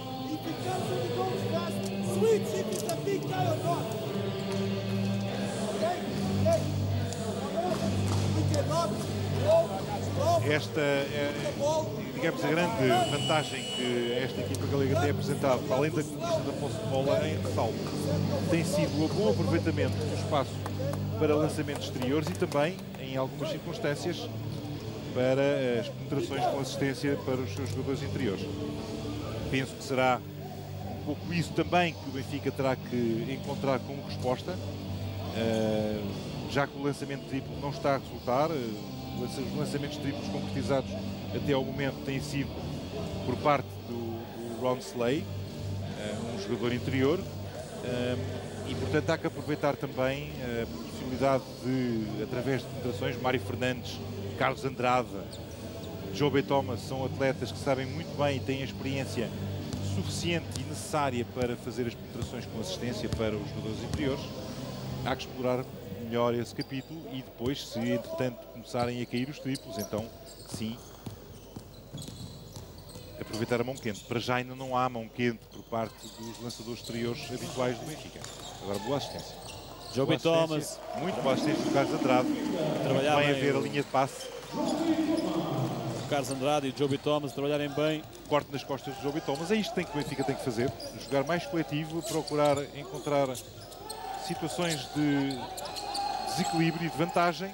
Esta é, digamos, a grande vantagem que esta equipa galega tem apresentado, além da conquista da posse de bola em ressalto, tem sido o bom aproveitamento do espaço para lançamentos exteriores e também, em algumas circunstâncias, para as penetrações com assistência para os seus jogadores interiores. Penso que será um pouco isso também que o Benfica terá que encontrar como resposta, já que o lançamento triplo não está a resultar. Os lançamentos triplos concretizados até ao momento têm sido por parte do, do Ron Slay, um jogador interior. E, portanto, há que aproveitar também a possibilidade de, através de penetrações, Mário Fernandes, Carlos Andrade, Joby Thomas são atletas que sabem muito bem e têm a experiência suficiente e necessária para fazer as penetrações com assistência para os jogadores inferiores. Há que explorar melhor esse capítulo e depois, se entretanto começarem a cair os triplos, então sim, aproveitar a mão quente. Para já ainda não há mão quente por parte dos lançadores exteriores habituais do Benfica. Agora, boa assistência. Joby Thomas. Muito boa assistência do Carlos Andrade. Trabalhar bem bem a ver a linha de passe. Carlos Andrade e Joby Thomas trabalharem bem. Corte nas costas do Joby Thomas. É isto que o Benfica tem que fazer. Jogar mais coletivo, procurar encontrar situações de desequilíbrio e de vantagem.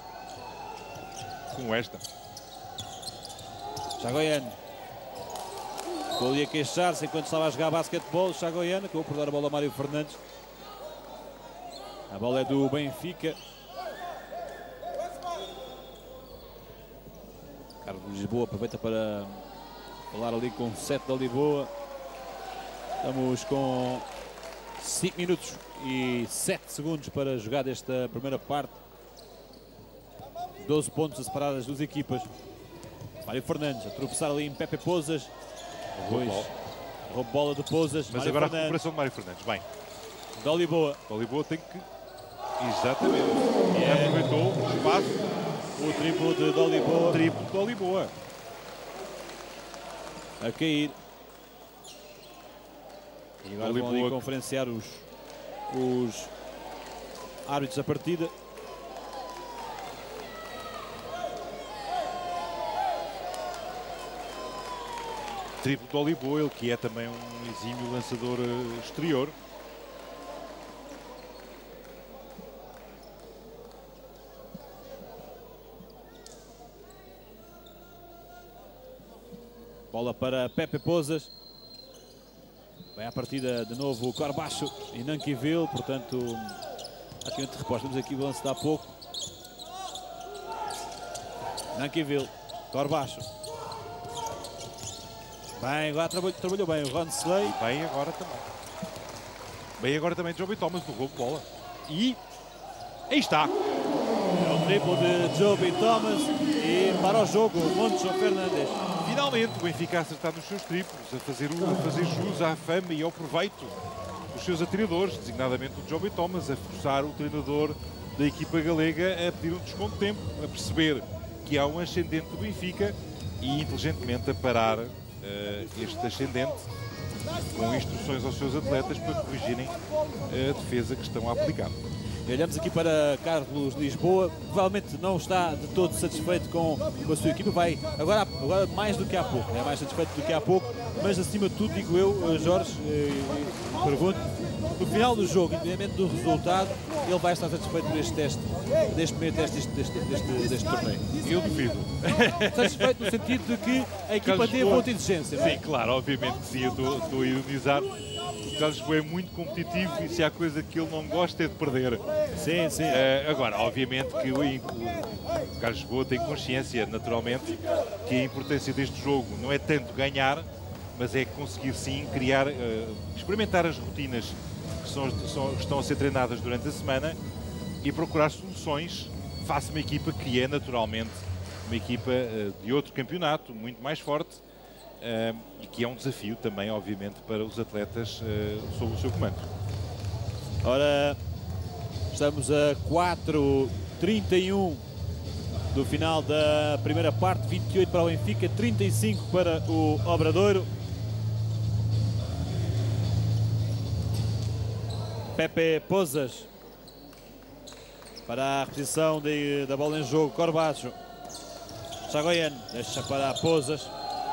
Como esta. Chagoiano. Ficou ali a queixar-se enquanto estava a jogar basquetebol. Chagoiano acabou por dar a bola ao Mário Fernandes. A bola é do Benfica. Carlos Lisboa aproveita para falar ali com o Sete da Lisboa. Estamos com cinco minutos e sete segundos para jogar desta primeira parte. doze pontos a separar as duas equipas. Mário Fernandes a tropeçar ali em Pepe Pozas. Depois, roubo bola de Pozas. Mas Mário agora Fernandes. a recuperação de Mário Fernandes. Bem, da Lisboa. o Lisboa tem que... Exatamente. É. Aproveitou o espaço. O triplo de Doliboa. O triplo de Doliboa. A cair. E agora vão ali conferenciar os, os árbitros da partida. Triplo de Doliboa, ele que é também um exímio lançador exterior. Bola para Pepe Pozas. Vai à partida de novo o Corbacho e Nankiville, portanto, aqui um de resposta. Temos aqui o lance de há pouco. Nankiville, Corbacho. Bem, agora trabalhou, trabalhou bem o Ron Slay. Bem agora também. Bem agora também Joby Thomas no roubo de bola. E aí está. É o triplo de Joby Thomas e para o jogo Moncho Fernandes. Finalmente o Benfica a acertar nos seus triplos, a fazer, a fazer jus à fama e ao proveito dos seus atiradores, designadamente o Joby Thomas, a forçar o treinador da equipa galega a pedir um desconto de tempo, a perceber que há um ascendente do Benfica e inteligentemente a parar uh, este ascendente com instruções aos seus atletas para corrigirem a defesa que estão a aplicar. E olhamos aqui para Carlos Lisboa, provavelmente não está de todo satisfeito com, com a sua equipa, vai agora, agora mais do que há pouco, é mais satisfeito do que há pouco, mas acima de tudo, digo eu, Jorge, e, e pergunto, no final do jogo, independentemente do resultado, ele vai estar satisfeito por este teste, deste primeiro teste deste, deste, deste, deste torneio. Eu duvido. Satisfeito no sentido de que a equipa tem a ponta de exigência. Sim, claro, obviamente que sim, eu estou, estou a ironizar. O Carlos Lisboa é muito competitivo e se há coisa que ele não gosta é de perder. Sim, sim. Uh, agora, obviamente que o, o Carlos Lisboa tem consciência, naturalmente, que a importância deste jogo não é tanto ganhar, mas é conseguir sim criar, uh, experimentar as rotinas que são, são, estão a ser treinadas durante a semana e procurar soluções face a uma equipa que é naturalmente uma equipa uh, de outro campeonato, muito mais forte. Uh, e que é um desafio também, obviamente, para os atletas uh, sob o seu comando. Ora, estamos a quatro e trinta e um do final da primeira parte, vinte e oito para o Benfica, trinta e cinco para o Obradoiro. Pepe Pozas para a reposição de, da bola em jogo, Corbacho. Chagoiano deixa para Pozas.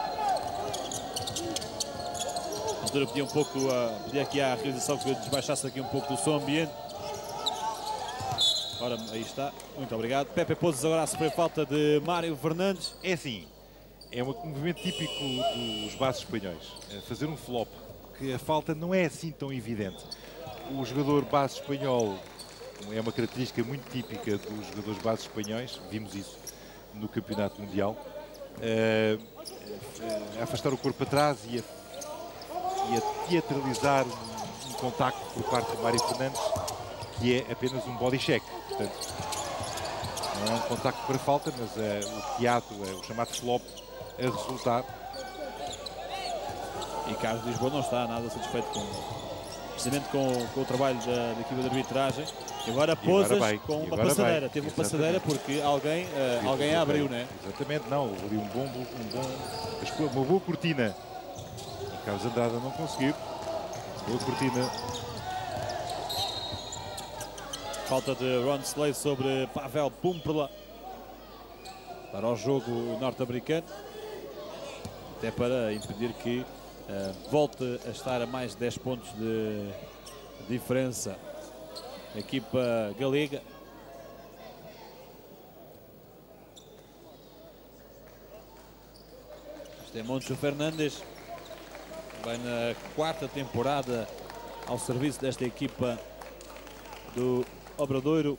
Pedir um pouco, uh, pedir aqui à realização que desbaixasse aqui um pouco do som ambiente. Ora, aí está, muito obrigado. Pepe Pozas agora a sofrer falta de Mário Fernandes. É assim, é um movimento típico dos bases espanhóis, é fazer um flop, que a falta não é assim tão evidente. O jogador base espanhol é uma característica muito típica dos jogadores base espanhóis, vimos isso no Campeonato Mundial, uh, uh, afastar o corpo atrás e a e a teatralizar um contacto por parte do Mário Fernandes, que é apenas um body check. Portanto, não é um contacto para falta, mas é o teatro, é o chamado flop, a resultar. E Carlos Lisboa não está nada satisfeito com, precisamente com, com o trabalho da, da equipa de arbitragem. E agora Pozas com uma passadeira. Vai. Teve uma passadeira porque alguém, uh, alguém a abriu, né? Exatamente, não. Ali um bom, um bom, uma boa cortina. E Carlos Andrade não conseguiu. Boa cortina. Falta de Ron Slade sobre Pavel Pumperla para o jogo norte-americano. Até para impedir que uh, volte a estar a mais de dez pontos de diferença a equipa galega. Este é Moncho Fernandes, vai na quarta temporada ao serviço desta equipa do Obradoiro.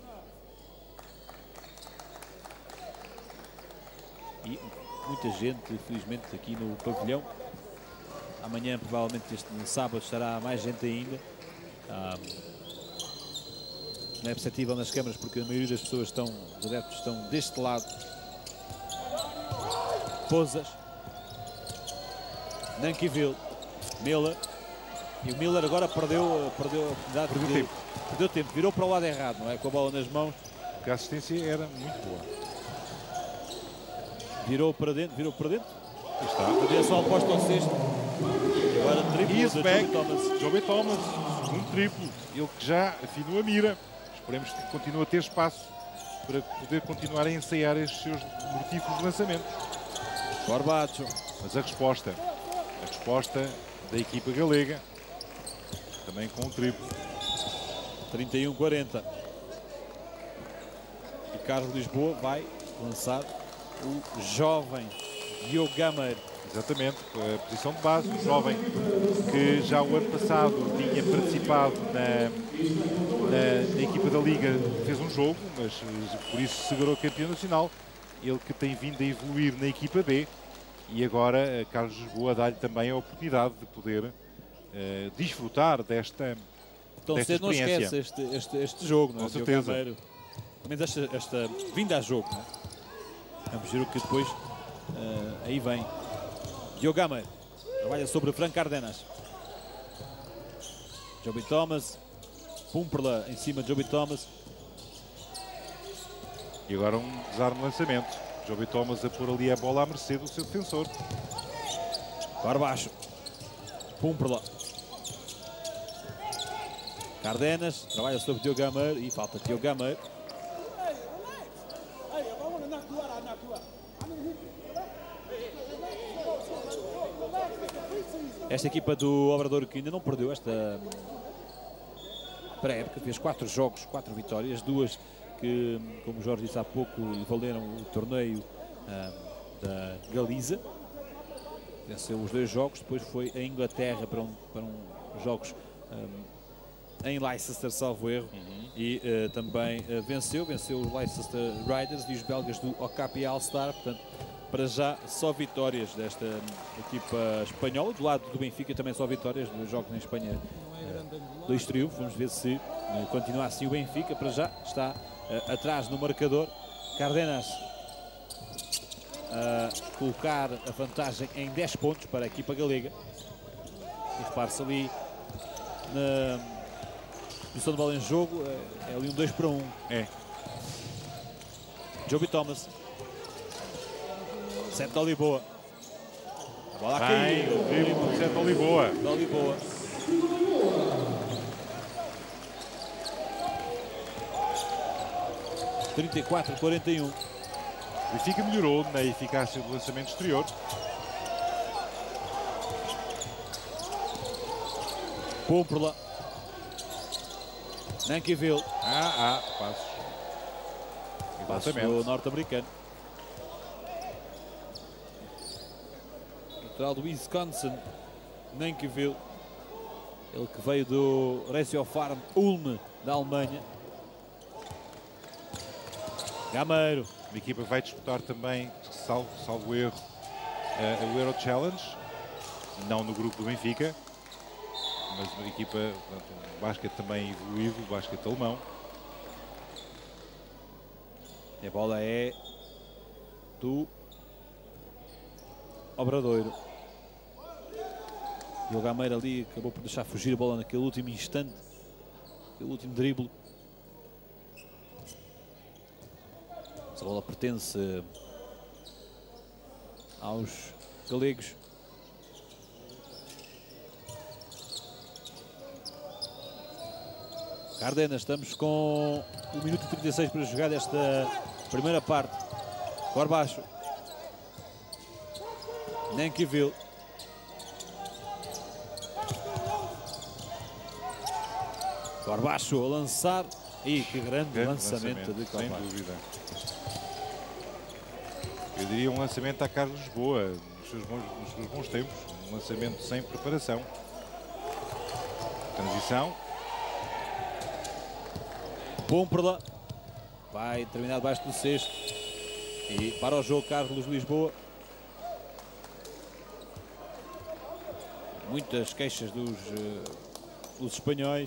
E muita gente, felizmente, aqui no pavilhão. Amanhã, provavelmente, este sábado, estará mais gente ainda. Ah, não é perceptível nas câmaras porque a maioria das pessoas estão, os adeptos estão deste lado. Pozas. Nankiville. Miller. E o Miller agora perdeu, perdeu a oportunidade. Perdeu de, tempo. Perdeu tempo. Virou para o lado errado, não é? Com a bola nas mãos. Porque a assistência era muito boa. Virou para dentro. Virou para dentro. Aí está. A direção oposta ao sexto. E agora triplo de Joby Thomas. Joby Thomas. Um triplo. Ele que já afinou a mira. Esperemos que continue a ter espaço para poder continuar a ensaiar estes seus mortíferos lançamentos. Corbacho. Mas a resposta, a resposta da equipa galega, também com um triplo. trinta e um a quarenta. E Carlos Lisboa vai lançar o jovem Diogo Gameiro. Exatamente, a posição de base, um jovem que já o ano passado tinha participado na, na, na equipa da Liga, fez um jogo, mas por isso se sagrou campeão nacional. Ele que tem vindo a evoluir na equipa B e agora Carlos Lisboa dá-lhe também a oportunidade de poder uh, desfrutar desta, então, desta cedo experiência. Não esquece este, este, este jogo, não é? Com certeza. Pelo menos esta, esta vinda a jogo, não é? Vamos ver o que depois uh, aí vem. Diogo Gameiro trabalha sobre Frank Cardenas. Joby Thomas. Pumperla em cima de Joby Thomas. E agora um desarme lançamento. Joby Thomas a pôr ali a bola à mercê do seu defensor. Para baixo. Pumperla. Cardenas trabalha sobre Diogo Gameiro e falta Diogo Gameiro. Esta equipa do Obradoiro que ainda não perdeu esta pré-época, fez quatro jogos, quatro vitórias, duas que, como o Jorge disse há pouco, lhe valeram o torneio ah, da Galiza. Venceu os dois jogos, depois foi a Inglaterra para um, para um jogos um, em Leicester, salvo erro, uhum. e uh, também uh, venceu, venceu os Leicester Riders e os belgas do Okapi All-Star. Portanto, para já só vitórias desta um, equipa espanhola. Do lado do Benfica também só vitórias dos jogos em Espanha, uh, dois triunfos. Vamos ver se uh, continua assim o Benfica. Para já está uh, atrás no marcador. Cardenas a uh, colocar a vantagem em dez pontos para a equipa galega. E repare-se ali na posição de bola em jogo, é ali um dois para um. É. Joby Thomas. Sete de Oliboa. A bola a Bem, cair. o drible do Sete de Oliboa. De Oliboa. trinta e quatro a quarenta e um. O Benfica melhorou na eficácia do lançamento exterior. Pumperla. Nankiville. Ah, ah, passos. Exatamente. Passo norte-americano. Natural do Wisconsin. Nankiville. Ele que veio do Raciofarm Ulm, da Alemanha. Gameiro. A equipa vai disputar também, salvo, salvo erro, uh, o Euro Challenge, não no grupo do Benfica, mas uma equipa, portanto, um basquete também evoluído, o basquete alemão. E a bola é do Obradoiro. E o Gameiro ali acabou por deixar fugir a bola naquele último instante, aquele último drible. Essa bola pertence aos galegos. Cardenas, estamos com um minuto e trinta e seis para jogar esta primeira parte. Corbacho. Nenquiville. Corbacho a lançar. E que grande, grande lançamento, lançamento de Corbacho. Sem dúvida. Eu diria um lançamento a Carlos Lisboa, nos seus bons, nos seus bons tempos. Um lançamento sem preparação. Transição. Bom por lá. Vai terminar debaixo do cesto. E para o jogo Carlos Lisboa. Muitas queixas dos, uh, dos espanhóis.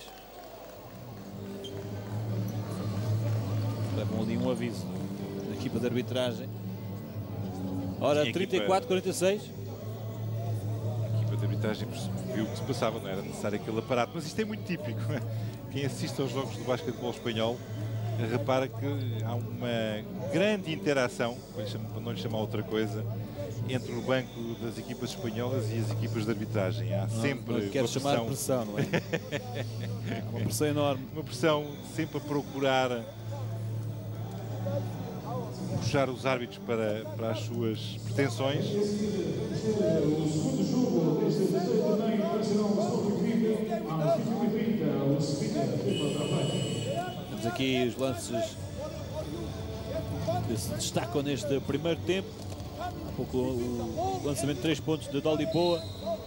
Levam ali um aviso da equipa de arbitragem. Ora, trinta e quatro a quarenta e seis. A equipa de arbitragem viu o que se passava, não era necessário aquele aparato. Mas isto é muito típico. Quem assiste aos jogos do basquetebol espanhol repara que há uma grande interação, para não lhe chamar outra coisa, entre o banco das equipas espanholas e as equipas de arbitragem. Há não, sempre não uma quero pressão. chamar pressão, não é? Há uma pressão enorme. Uma pressão sempre a procurar puxar os árbitros para, para as suas pretensões. Temos aqui os lances que se destacam neste primeiro tempo. Há pouco o lançamento de três pontos de Doliboa.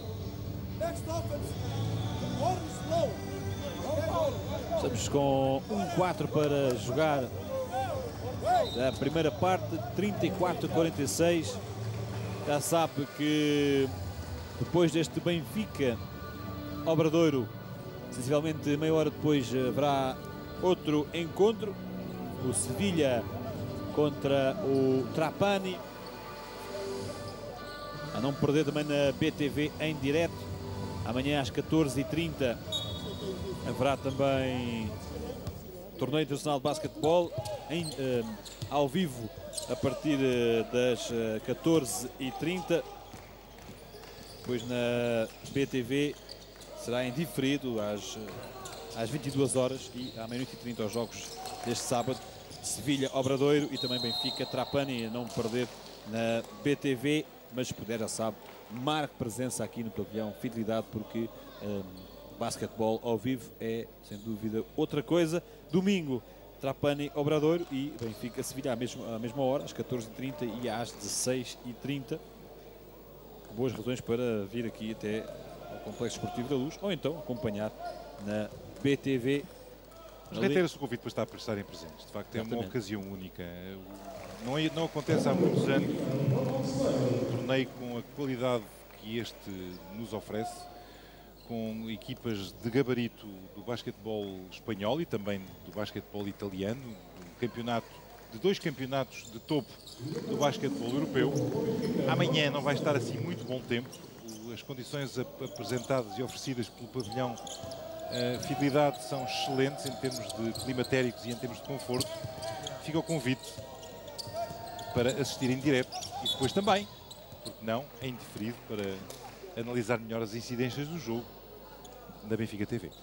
Estamos com um quatro para jogar da primeira parte, trinta e quatro a quarenta e seis. Já sabe que depois deste Benfica Obradoiro, sensivelmente meia hora depois, haverá outro encontro, o Sevilha contra o Trapani, a não perder também na B T V em direto. Amanhã às catorze e trinta haverá também torneio internacional de basquetebol em, uh, ao vivo a partir uh, das uh, catorze e trinta. Depois na B T V será em diferido às, uh, às vinte e duas horas e à meia-noite e trinta aos jogos deste sábado. Sevilha, Obradoiro e também Benfica, Trapani, a não perder na B T V, mas se puder, já sabe, marque presença aqui no pavilhão Fidelidade, porque um, basquetebol ao vivo é, sem dúvida, outra coisa. Domingo, Trapani, Obradoiro e Benfica, Sevilha à mesma, à mesma hora, às catorze e trinta e às dezesseis e trinta. Boas razões para vir aqui até ao Complexo Esportivo da Luz, ou então acompanhar na B T V. Mas reitera-se o convite para, estar, para estarem presentes. De facto, é Exatamente. uma ocasião única. Não, é, não acontece há muitos anos um torneio com a qualidade que este nos oferece, com equipas de gabarito do basquetebol espanhol e também do basquetebol italiano, um campeonato, de dois campeonatos de topo do basquetebol europeu. Amanhã não vai estar assim muito bom tempo. As condições apresentadas e oferecidas pelo pavilhão uh, Fidelidade são excelentes em termos de climatéricos e em termos de conforto. Fica o convite para assistir em direto e depois também, porque não, em diferido, para analisar melhor as incidências do jogo da Benfica T V.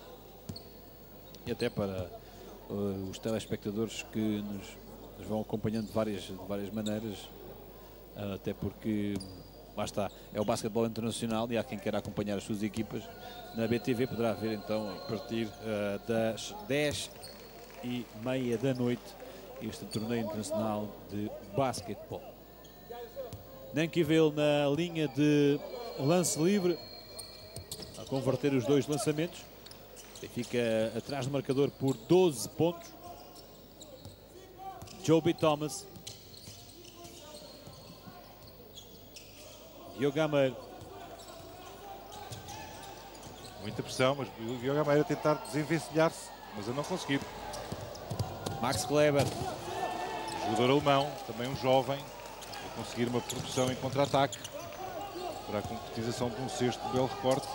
E até para uh, os telespectadores que nos, nos vão acompanhando de várias, de várias maneiras, uh, até porque, lá está, é o basquetebol internacional e há quem queira acompanhar as suas equipas. Na B T V poderá ver então a partir uh, das dez e meia da noite este torneio internacional de basquetebol. Nenquiville na linha de lance livre, a converter os dois lançamentos. Fica atrás do marcador por doze pontos. Joby Thomas. Diogo Gameiro. Muita pressão, mas o Diogo Gameiro a tentar desenvencilhar-se, mas a não conseguir. Max Kleber. Jogador alemão, também um jovem, a conseguir uma produção em contra-ataque para a concretização de um sexto belo recorte.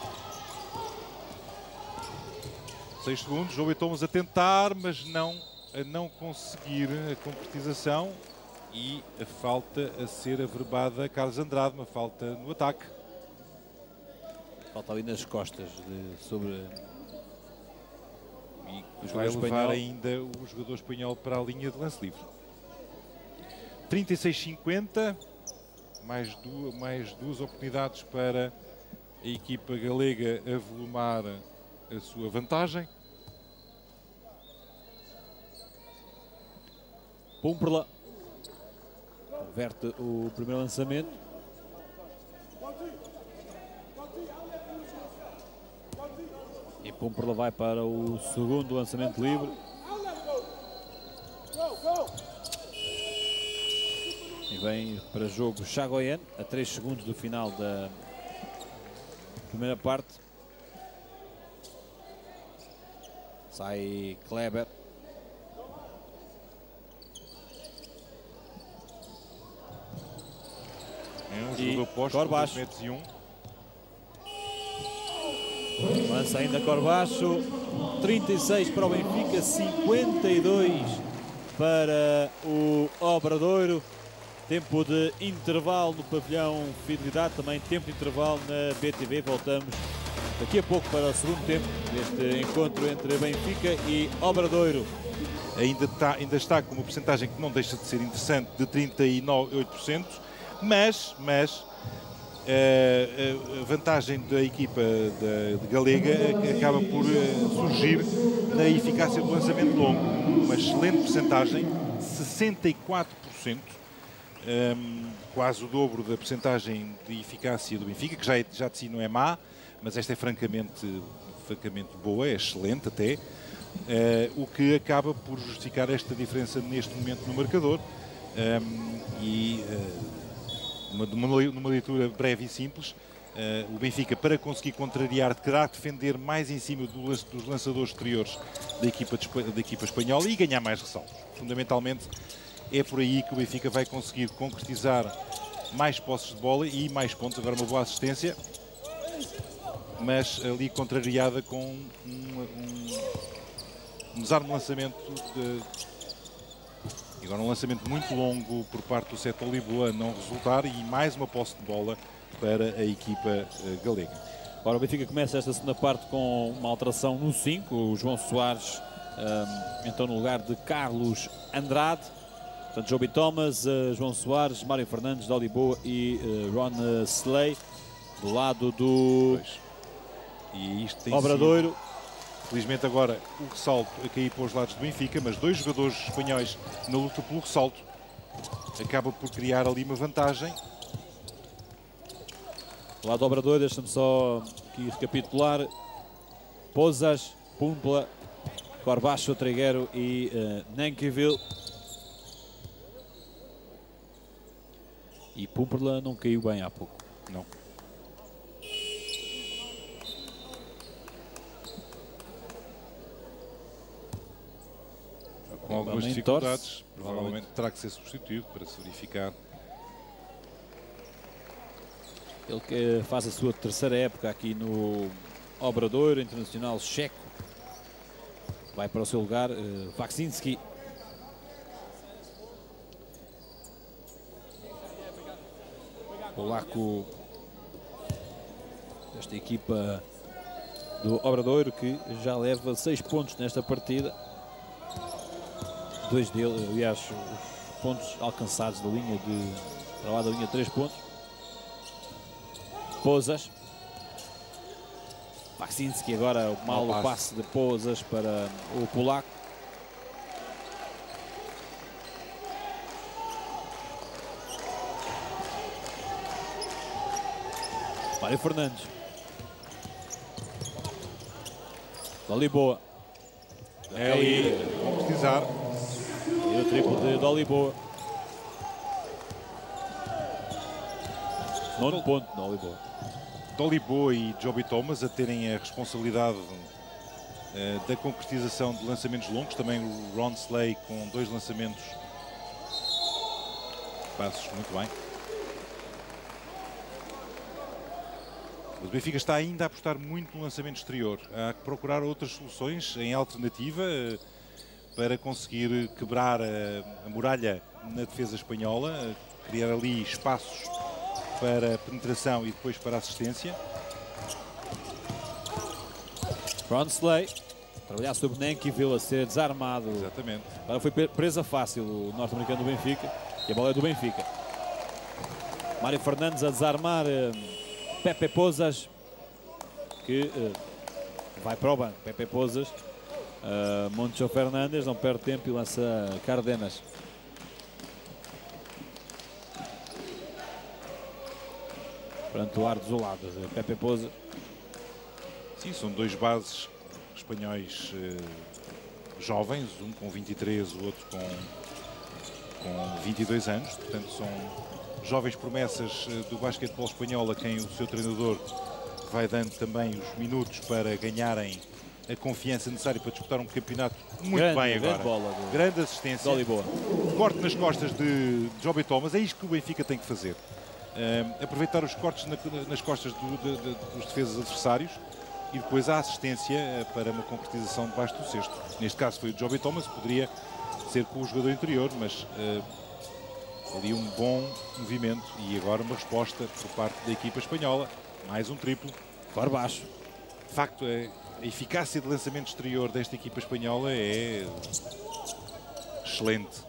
seis segundos, Joby Thomas a tentar, mas não a não conseguir a concretização e a falta a ser averbada a Carlos Andrade, uma falta no ataque. Falta ali nas costas de, sobre... E vai levar espanhol. ainda o jogador espanhol para a linha de lance livre. trinta e seis cinquenta, mais duas, mais duas oportunidades para a equipa galega avolumar a sua vantagem. Pumperla converte o primeiro lançamento. E Pumperla vai para o segundo lançamento livre. E vem para jogo Chagoyen, a três segundos do final da primeira parte. Sai Kleber. É um jogador posto, Corbacho. dois metros e um. Lança ainda Corbacho. trinta e seis para o Benfica, cinquenta e dois para o Obradoiro. Tempo de intervalo no pavilhão Fidelidade, também tempo de intervalo na B T V. Voltamos daqui a pouco para o segundo tempo deste encontro entre Benfica e Obradoiro. Ainda está, ainda está com uma porcentagem que não deixa de ser interessante, de trinta e oito por cento, mas, mas uh, a vantagem da equipa da, de galega acaba por uh, surgir na eficácia do lançamento longo. Uma excelente porcentagem, sessenta e quatro por cento. Um, quase o dobro da percentagem de eficácia do Benfica, que já, é, já de si não é má, mas esta é francamente, francamente boa, é excelente até, uh, o que acaba por justificar esta diferença neste momento no marcador. Um, e uh, numa, numa, numa leitura breve e simples, uh, o Benfica, para conseguir contrariar, terá que defender mais em cima do, dos lançadores exteriores da equipa, de, da equipa espanhola e ganhar mais ressaltos. Fundamentalmente, é por aí que o Benfica vai conseguir concretizar mais posses de bola e mais pontos. Agora uma boa assistência, mas ali contrariada com um, um, um desarme de lançamento. De... Agora um lançamento muito longo por parte do Seto Lisboa a não resultar e mais uma posse de bola para a equipa uh, galega. Ora, o Benfica começa esta segunda parte com uma alteração no cinco. O João Soares um, então no lugar de Carlos Andrade. Portanto, Joby Thomas, uh, João Soares, Mário Fernandes, Daliboa e uh, Ron uh, Slay. Do lado do pois. E isto tem Obradoiro. Sido, felizmente agora o ressalto a cair para os lados do Benfica, mas dois jogadores espanhóis na luta pelo ressalto acaba por criar ali uma vantagem. Do lado do Obradoiro, deixa-me só aqui recapitular. Pozas, Pumperla, Corbacho, Trigueiro e uh, Nankiville. E Pumperla não caiu bem há pouco. Não. Com algumas dificuldades, provavelmente terá que ser substituído para se verificar. Ele que faz a sua terceira época aqui no Obradoiro, internacional checo. Vai para o seu lugar, uh, Vakcinski. Polaco desta equipa do Obradoiro, que já leva seis pontos nesta partida. Dois deles, aliás, os pontos alcançados da linha de para lá da linha de três pontos. Pozas. Vakcinski agora, o mau passe. passe de Pozas para o polaco. Mário Fernandes. Daliboa. É ali, concretizar. E o triplo de Daliboa. Nono ponto de Daliboa. Dolibo e Joby Thomas a terem a responsabilidade uh, da concretização de lançamentos longos. Também o Ron Slay com dois lançamentos passos muito bem. O Benfica está ainda a apostar muito no lançamento exterior. Há que procurar outras soluções em alternativa uh, para conseguir quebrar a, a muralha na defesa espanhola, uh, criar ali espaços para penetração e depois para assistência. Ron Slay, trabalhar sobre Nenkyville a ser desarmado. Exatamente. Agora foi presa fácil o norte-americano do Benfica e a bola é do Benfica. Mário Fernandes a desarmar uh, Pepe Pozas, que uh, vai para o banco. Pepe Pozas, uh, Moncho Fernandes não perde tempo e lança Cárdenas. Perante o ar desolado, Pepe Pozas. Sim, são dois bases espanhóis uh, jovens, um com vinte e três, o outro com, com vinte e dois anos. Portanto, são jovens promessas uh, do basquetebol espanhol, a quem o seu treinador vai dando também os minutos para ganharem a confiança necessária para disputar um campeonato muito grande, bem agora. Grande, bola do... grande assistência. Dolibo. Corte nas costas de Joby Thomas. É isto que o Benfica tem que fazer. Uh, aproveitar os cortes na, nas costas do, de, de, dos defesas adversários e depois a assistência uh, para uma concretização debaixo do cesto. Neste caso foi o Joby Thomas, poderia ser com o jogador interior, mas uh, ali um bom movimento e agora uma resposta por parte da equipa espanhola. Mais um triplo. Por baixo. De facto, a eficácia de lançamento exterior desta equipa espanhola é excelente.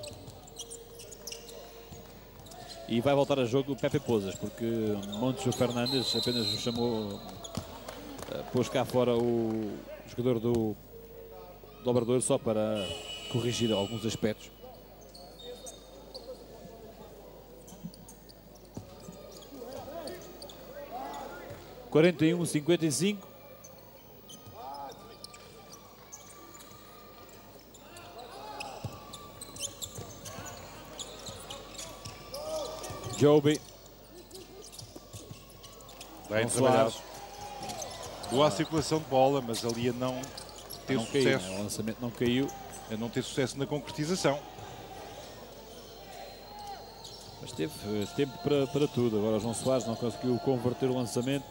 E vai voltar a jogo o Pepe Pozas, porque Moncho Fernandes apenas o chamou, pôs cá fora o jogador do, do Obrador só para corrigir alguns aspectos. quarenta e um a cinquenta e cinco. Joby. Bem trabalhado. Boa circulação de bola, mas ali a não ter não sucesso. Caiu, né? O lançamento não caiu. A não ter sucesso na concretização. Mas teve tempo para, para tudo. Agora o João Soares não conseguiu converter o lançamento.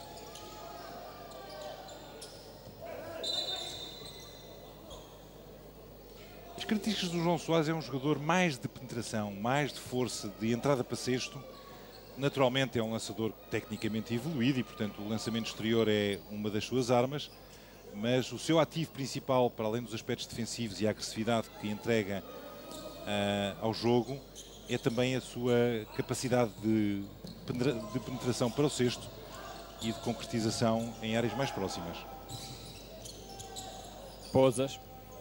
As características do João Soares é um jogador mais de penetração, mais de força, de entrada para cesto. Naturalmente é um lançador tecnicamente evoluído e, portanto, o lançamento exterior é uma das suas armas, mas o seu ativo principal, para além dos aspectos defensivos e a agressividade que entrega uh, ao jogo, é também a sua capacidade de, de penetração para o cesto e de concretização em áreas mais próximas. Pozas.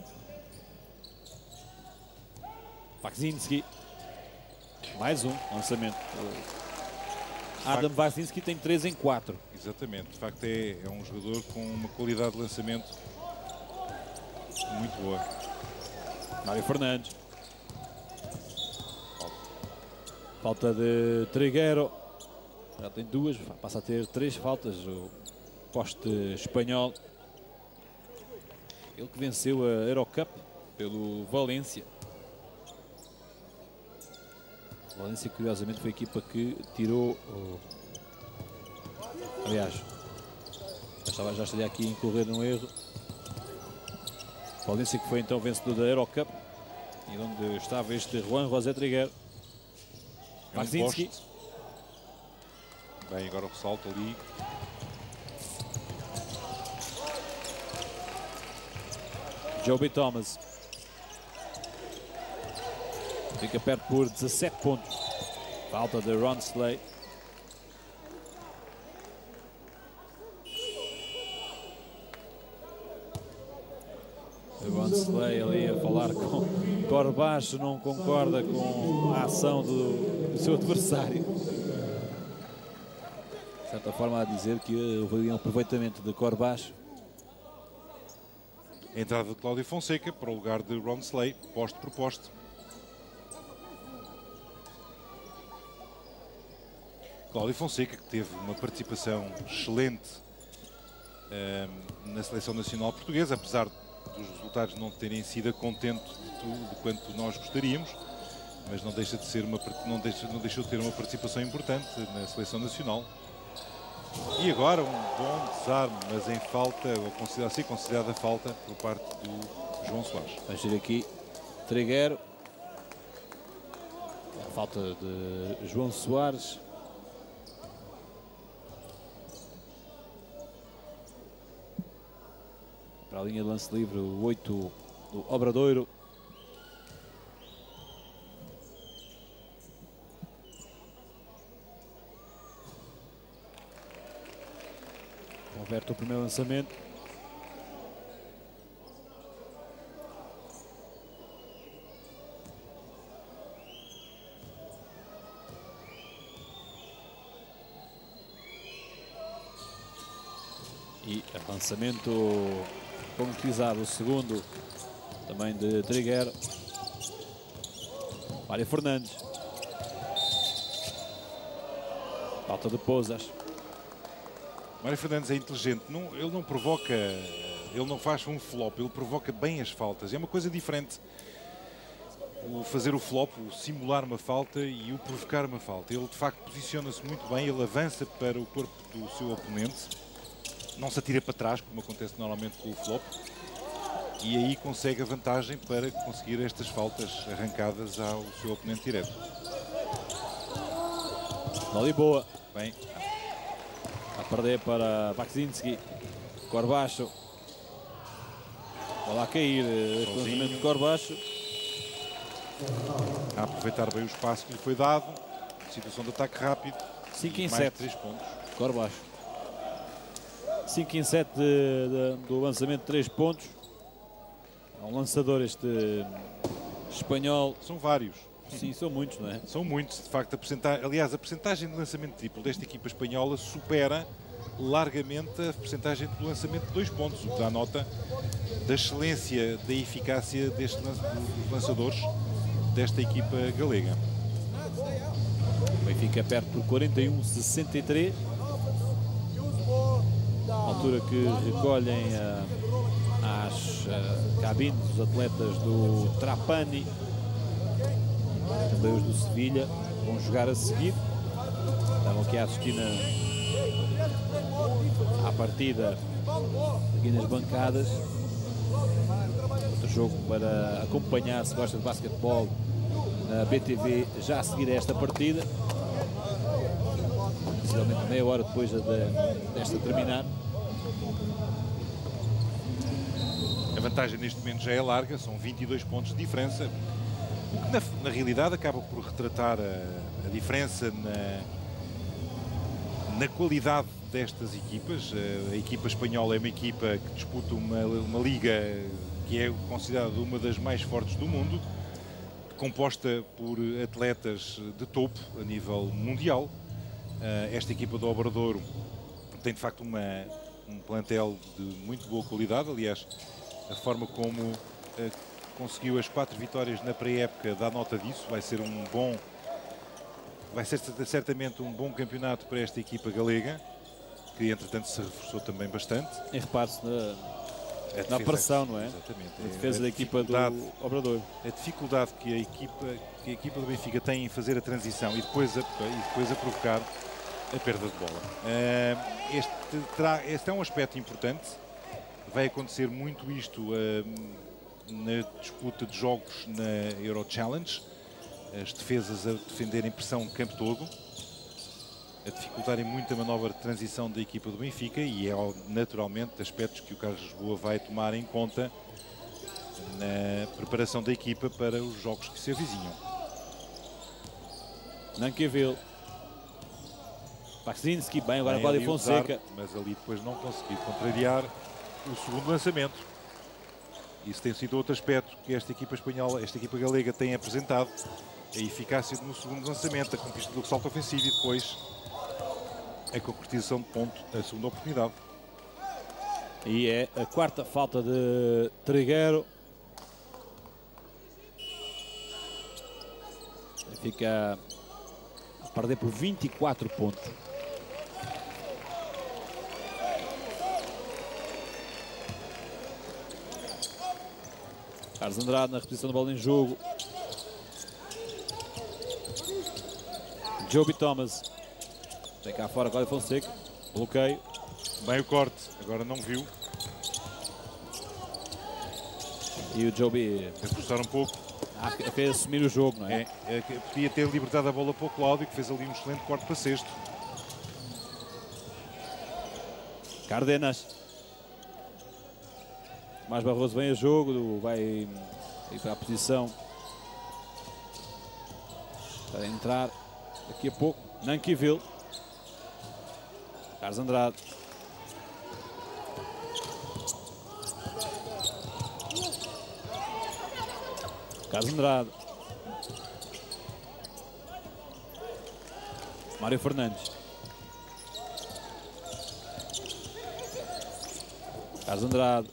Vaksinski. Mais um lançamento. Adam Vaksinski tem três em quatro. Exatamente. De facto é, é um jogador com uma qualidade de lançamento muito boa. Mário Fernandes. Falta de Trigueiro. Já tem duas. Passa a ter três faltas. O poste espanhol. Ele que venceu a Eurocup pelo Valência. Valência, curiosamente, foi a equipa que tirou o... Aliás, já, estava, já estaria aqui a incorrer num erro. Valência que foi então vencedor da Eurocup e onde estava este Juan José Trigueiro. É um Vaksinski. Bem, agora o ressalto ali. Joby Thomas. Fica perto por dezassete pontos. Falta de Ron Slay. Ron Slay ali a falar com Corbacho, não concorda com a ação do, do seu adversário. De certa forma a dizer que houve um aproveitamento de Corbacho. A entrada de Cláudio Fonseca para o lugar de Ron Slay, poste por poste. Cláudio Fonseca, que teve uma participação excelente uh, na seleção nacional portuguesa, apesar dos resultados não terem sido a contento de tudo de quanto nós gostaríamos, mas não deixa de ser uma não deixa, não deixou de ter uma participação importante na seleção nacional. E agora um bom desarme, mas em falta, ou considerado, ser considerada falta por parte do João Soares. Vamos ver aqui, Trigueiro. A falta de João Soares. Para a linha de lance livre, o oito do Obradoiro. Converte o primeiro lançamento. E lançamento concretizado, o segundo também de Trigueiro. Mário Fernandes. Falta de Pousas. Mário Fernandes é inteligente, não, ele não provoca, ele não faz um flop, ele provoca bem as faltas. É uma coisa diferente o fazer o flop, o simular uma falta e o provocar uma falta. Ele de facto posiciona-se muito bem, ele avança para o corpo do seu oponente, não se atira para trás, como acontece normalmente com o flop, e aí consegue a vantagem para conseguir estas faltas arrancadas ao seu oponente direto. Ali boa. Bem, a perder para Baksinski. Corbacho. Vai lá cair. Este lançamento de Corbacho. A aproveitar bem o espaço que lhe foi dado. Situação de ataque rápido. cinco em mais sete. três pontos. Corbacho. cinco em sete de, de, do lançamento de três pontos. É um lançador este espanhol. São vários. Sim, são muitos, não é? São muitos, de facto. A percentagem, aliás, a percentagem de lançamento triplo desta equipa espanhola supera largamente a percentagem de lançamento de dois pontos, o que dá nota da excelência, da eficácia deste, dos lançadores desta equipa galega. O Benfica perto por quarenta e um a sessenta e três. A altura que recolhem uh, as uh, cabines os atletas do Trapani. Também os do Sevilha vão jogar a seguir. Estavam aqui a assistir na, à partida aqui nas bancadas. Outro jogo para acompanhar, se gosta de basquetebol, na B T V já a seguir a esta partida. Possivelmente meia hora depois de, desta terminar. A vantagem neste momento já é larga, são vinte e dois pontos de diferença. Na, na realidade acaba por retratar a, a diferença na, na qualidade destas equipas. A, a equipa espanhola é uma equipa que disputa uma, uma liga que é considerada uma das mais fortes do mundo, composta por atletas de topo a nível mundial. Esta equipa do Obradoiro tem de facto uma, um plantel de muito boa qualidade. Aliás, a forma como conseguiu as quatro vitórias na pré-época dá nota disso. Vai ser um bom, vai ser certamente um bom campeonato para esta equipa galega, que entretanto se reforçou também bastante. E repare-se na, na pressão, não é? Exatamente. A defesa a da equipa do Obradoiro. A dificuldade que a equipa, que a equipa do Benfica tem em fazer a transição e depois a, e depois a provocar a perda de bola. Uh, este, terá, este é um aspecto importante. Vai acontecer muito isto uh, na disputa de jogos na Euro Challenge, as defesas a defenderem pressão o campo todo, a dificultarem muito a manobra de transição da equipa do Benfica, e é naturalmente aspectos que o Carlos Lisboa vai tomar em conta na preparação da equipa para os jogos que se avizinham. Nankiville. Baksinski, bem agora Cláudio Fonseca. Mas ali depois não conseguiu contrariar o segundo lançamento. Isso tem sido outro aspecto que esta equipa espanhola, esta equipa galega tem apresentado. A eficácia no segundo lançamento, a conquista do salto ofensivo e depois a concretização de ponto, a segunda oportunidade. E é a quarta falta de Trigueiro. Fica perder por vinte e quatro pontos. Carlos Andrade na repetição da bola em jogo. Joby Thomas. Tem cá fora Cláudio Fonseca. Bloqueio. Bem o corte, agora não viu. E o Joby a forçar um pouco. Ah, fez assumir o jogo, não é? É, é? Podia ter libertado a bola para o Cláudio, que fez ali um excelente corte para sexto. Cárdenas. Tomás Barroso vem a jogo, vai ir para a posição para entrar daqui a pouco. Nankiville. Carlos Andrade. Carlos Andrade. Mário Fernandes. Carlos Andrade.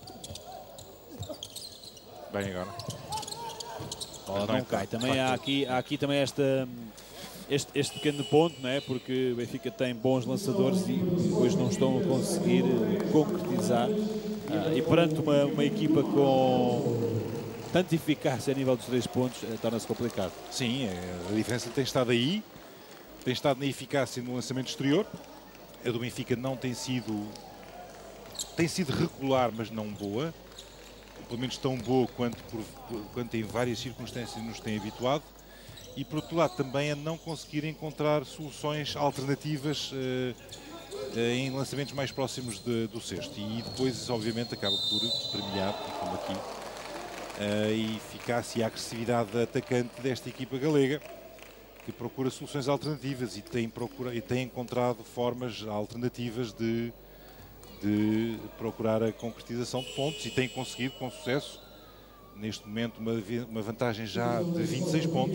Bem agora. Bola não cai. Também há aqui, há aqui também esta, este, este pequeno ponto, não é? Porque o Benfica tem bons lançadores e depois não estão a conseguir concretizar. Ah, e perante uma, uma equipa com tanta eficácia a nível dos três pontos, eh, torna-se complicado. Sim, a diferença tem estado aí, tem estado na eficácia no lançamento exterior. A do Benfica não tem sido, tem sido regular, mas não boa. Pelo menos tão boa quanto, por, quanto em várias circunstâncias nos tem habituado. E por outro lado também a não conseguir encontrar soluções alternativas uh, uh, em lançamentos mais próximos de, do cesto. E depois, obviamente, acaba por premiar, como aqui, a eficácia e a agressividade atacante desta equipa galega, que procura soluções alternativas e tem, procura, e tem encontrado formas alternativas de, de procurar a concretização de pontos e tem conseguido com sucesso, neste momento, uma, uma vantagem já de vinte e seis pontos.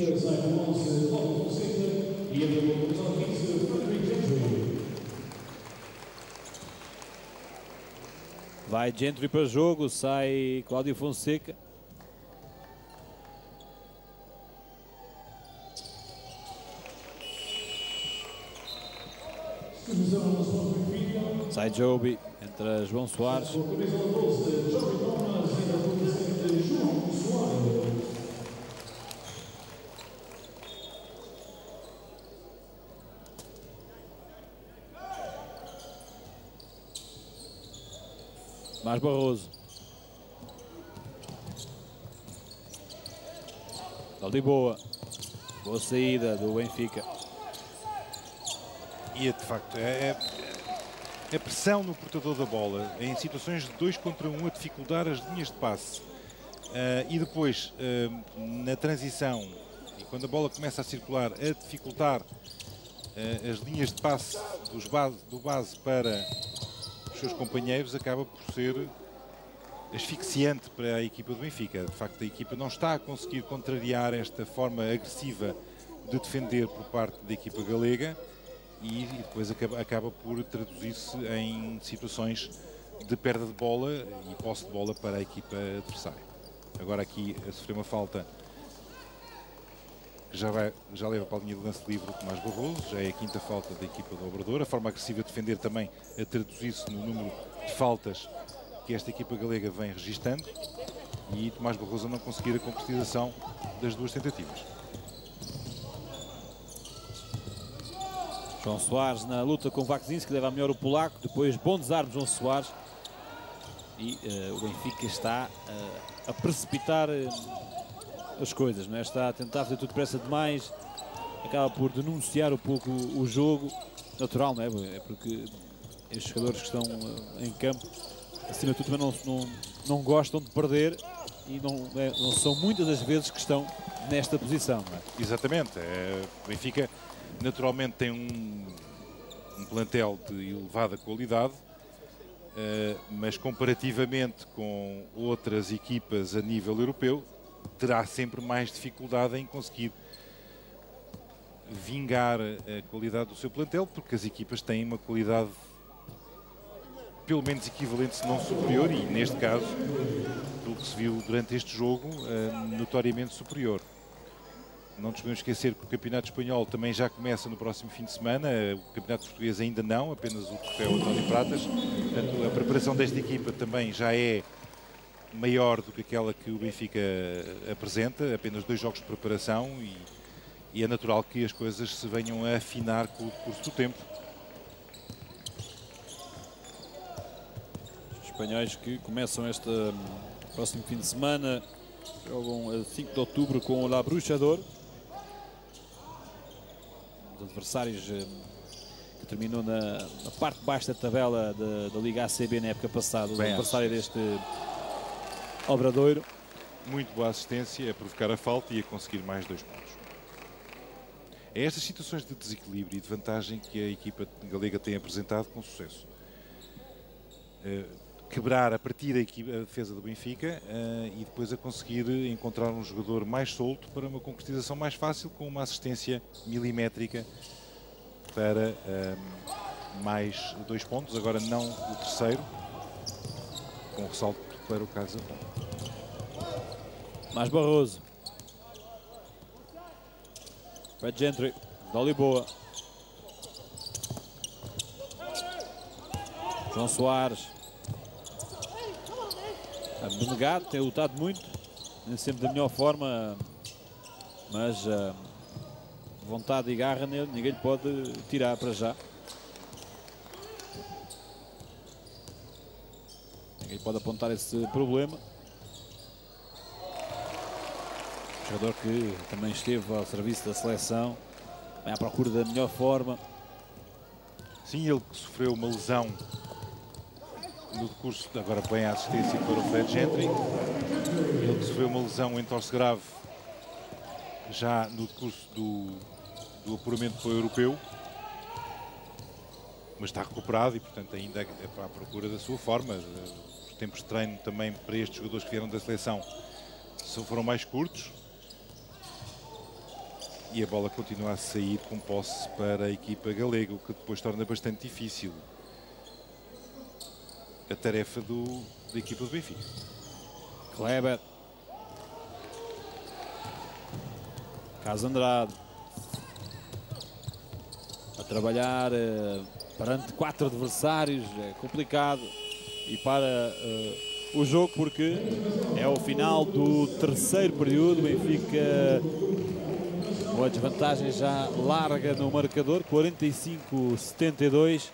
Vai Gentry para jogo, sai Cláudio Fonseca. Sai Joby, entra João Soares. Mais Barroso. Ali boa. Boa saída do Benfica. E de facto, é, é a pressão no portador da bola, em situações de dois contra um, a dificultar as linhas de passe. Uh, e depois, uh, na transição, e quando a bola começa a circular, a dificultar uh, as linhas de passe dos base, do base para os seus companheiros, acaba por ser asfixiante para a equipa do Benfica. De facto, a equipa não está a conseguir contrariar esta forma agressiva de defender por parte da equipa galega. E depois acaba, acaba por traduzir-se em situações de perda de bola e posse de bola para a equipa adversária. Agora aqui a sofrer uma falta que já, vai, já leva para a linha de lance livre o Tomás Barroso, já é a quinta falta da equipa do Obrador. A forma agressiva de defender também a traduzir-se no número de faltas que esta equipa galega vem registando e Tomás Barroso a não conseguir a concretização das duas tentativas. João Soares na luta com Vakzinski, que leva a melhor o polaco. Depois, bom desarme João Soares. E uh, o Benfica está uh, a precipitar uh, as coisas, não é? Está a tentar fazer tudo depressa demais. Acaba por denunciar um pouco o, o jogo. Natural, não é? É porque estes jogadores que estão uh, em campo, acima de tudo, também não, não, não gostam de perder. E não, é, não são muitas as vezes que estão nesta posição, não é? Exatamente. É, o Benfica naturalmente tem um, um plantel de elevada qualidade, uh, mas comparativamente com outras equipas a nível europeu, terá sempre mais dificuldade em conseguir vingar a qualidade do seu plantel, porque as equipas têm uma qualidade pelo menos equivalente, se não superior, e neste caso, pelo que se viu durante este jogo, uh, notoriamente superior. Não nos podemos esquecer que o Campeonato Espanhol também já começa no próximo fim de semana, o Campeonato Português ainda não, apenas o troféu António Pratas. Portanto, a preparação desta equipa também já é maior do que aquela que o Benfica apresenta, apenas dois jogos de preparação e, e é natural que as coisas se venham a afinar com o curso do tempo. Os espanhóis que começam este próximo fim de semana, jogam a cinco de outubro com o La Bruxador. Os adversários que terminou na, na parte de baixo da tabela da, da Liga A C B na época passada, o adversário deste Obradoiro. Muito boa assistência a provocar a falta e a conseguir mais dois pontos. É estas situações de desequilíbrio e de vantagem que a equipa galega tem apresentado com sucesso. Uh, quebrar a partir da equipa, a defesa do Benfica uh, e depois a conseguir encontrar um jogador mais solto para uma concretização mais fácil, com uma assistência milimétrica para uh, mais dois pontos, agora não o terceiro, com ressalto para o Casa Pão. Mais Barroso. Fred Gentry. Doli Boa. João Soares. Abnegado, tem lutado muito, nem sempre da melhor forma, mas uh, vontade e garra nele, ninguém lhe pode tirar para já. Ninguém pode apontar esse problema. Jogador que também esteve ao serviço da seleção, vem à procura da melhor forma. Sim, ele que sofreu uma lesão no decurso, agora bem a assistência para o Fred Gentry. Ele que sofreu uma lesão em torce grave já no decurso do, do apuramento para o europeu, mas está recuperado e, portanto, ainda é para a procura da sua forma. Os tempos de treino também para estes jogadores que vieram da seleção foram mais curtos. E a bola continua a sair com posse para a equipa galega, o que depois torna bastante difícil a tarefa do, da equipa do Benfica. Kleber. Casa Andrade. A trabalhar uh, perante quatro adversários, é complicado. E para uh, o jogo, porque é o final do terceiro período. O Benfica, uma desvantagem já larga no marcador, quarenta e cinco a setenta e dois.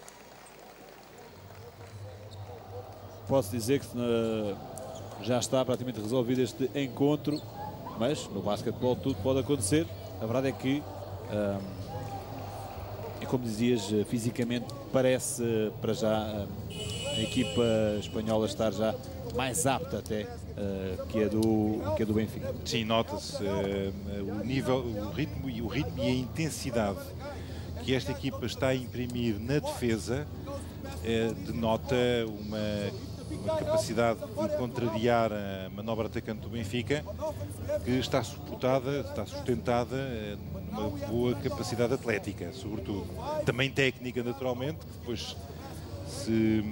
Posso dizer que uh, já está praticamente resolvido este encontro, mas no basquetebol tudo pode acontecer. A verdade é que, uh, e como dizias, fisicamente parece uh, para já uh, a equipa espanhola estar já mais apta até uh, que, a do, que a do Benfica. Sim, nota-se uh, o nível, o ritmo, o ritmo e a intensidade que esta equipa está a imprimir na defesa uh, denota uma uma capacidade de contrariar a manobra atacante do Benfica, que está suportada, está sustentada numa boa capacidade atlética, sobretudo. Também técnica, naturalmente, que depois se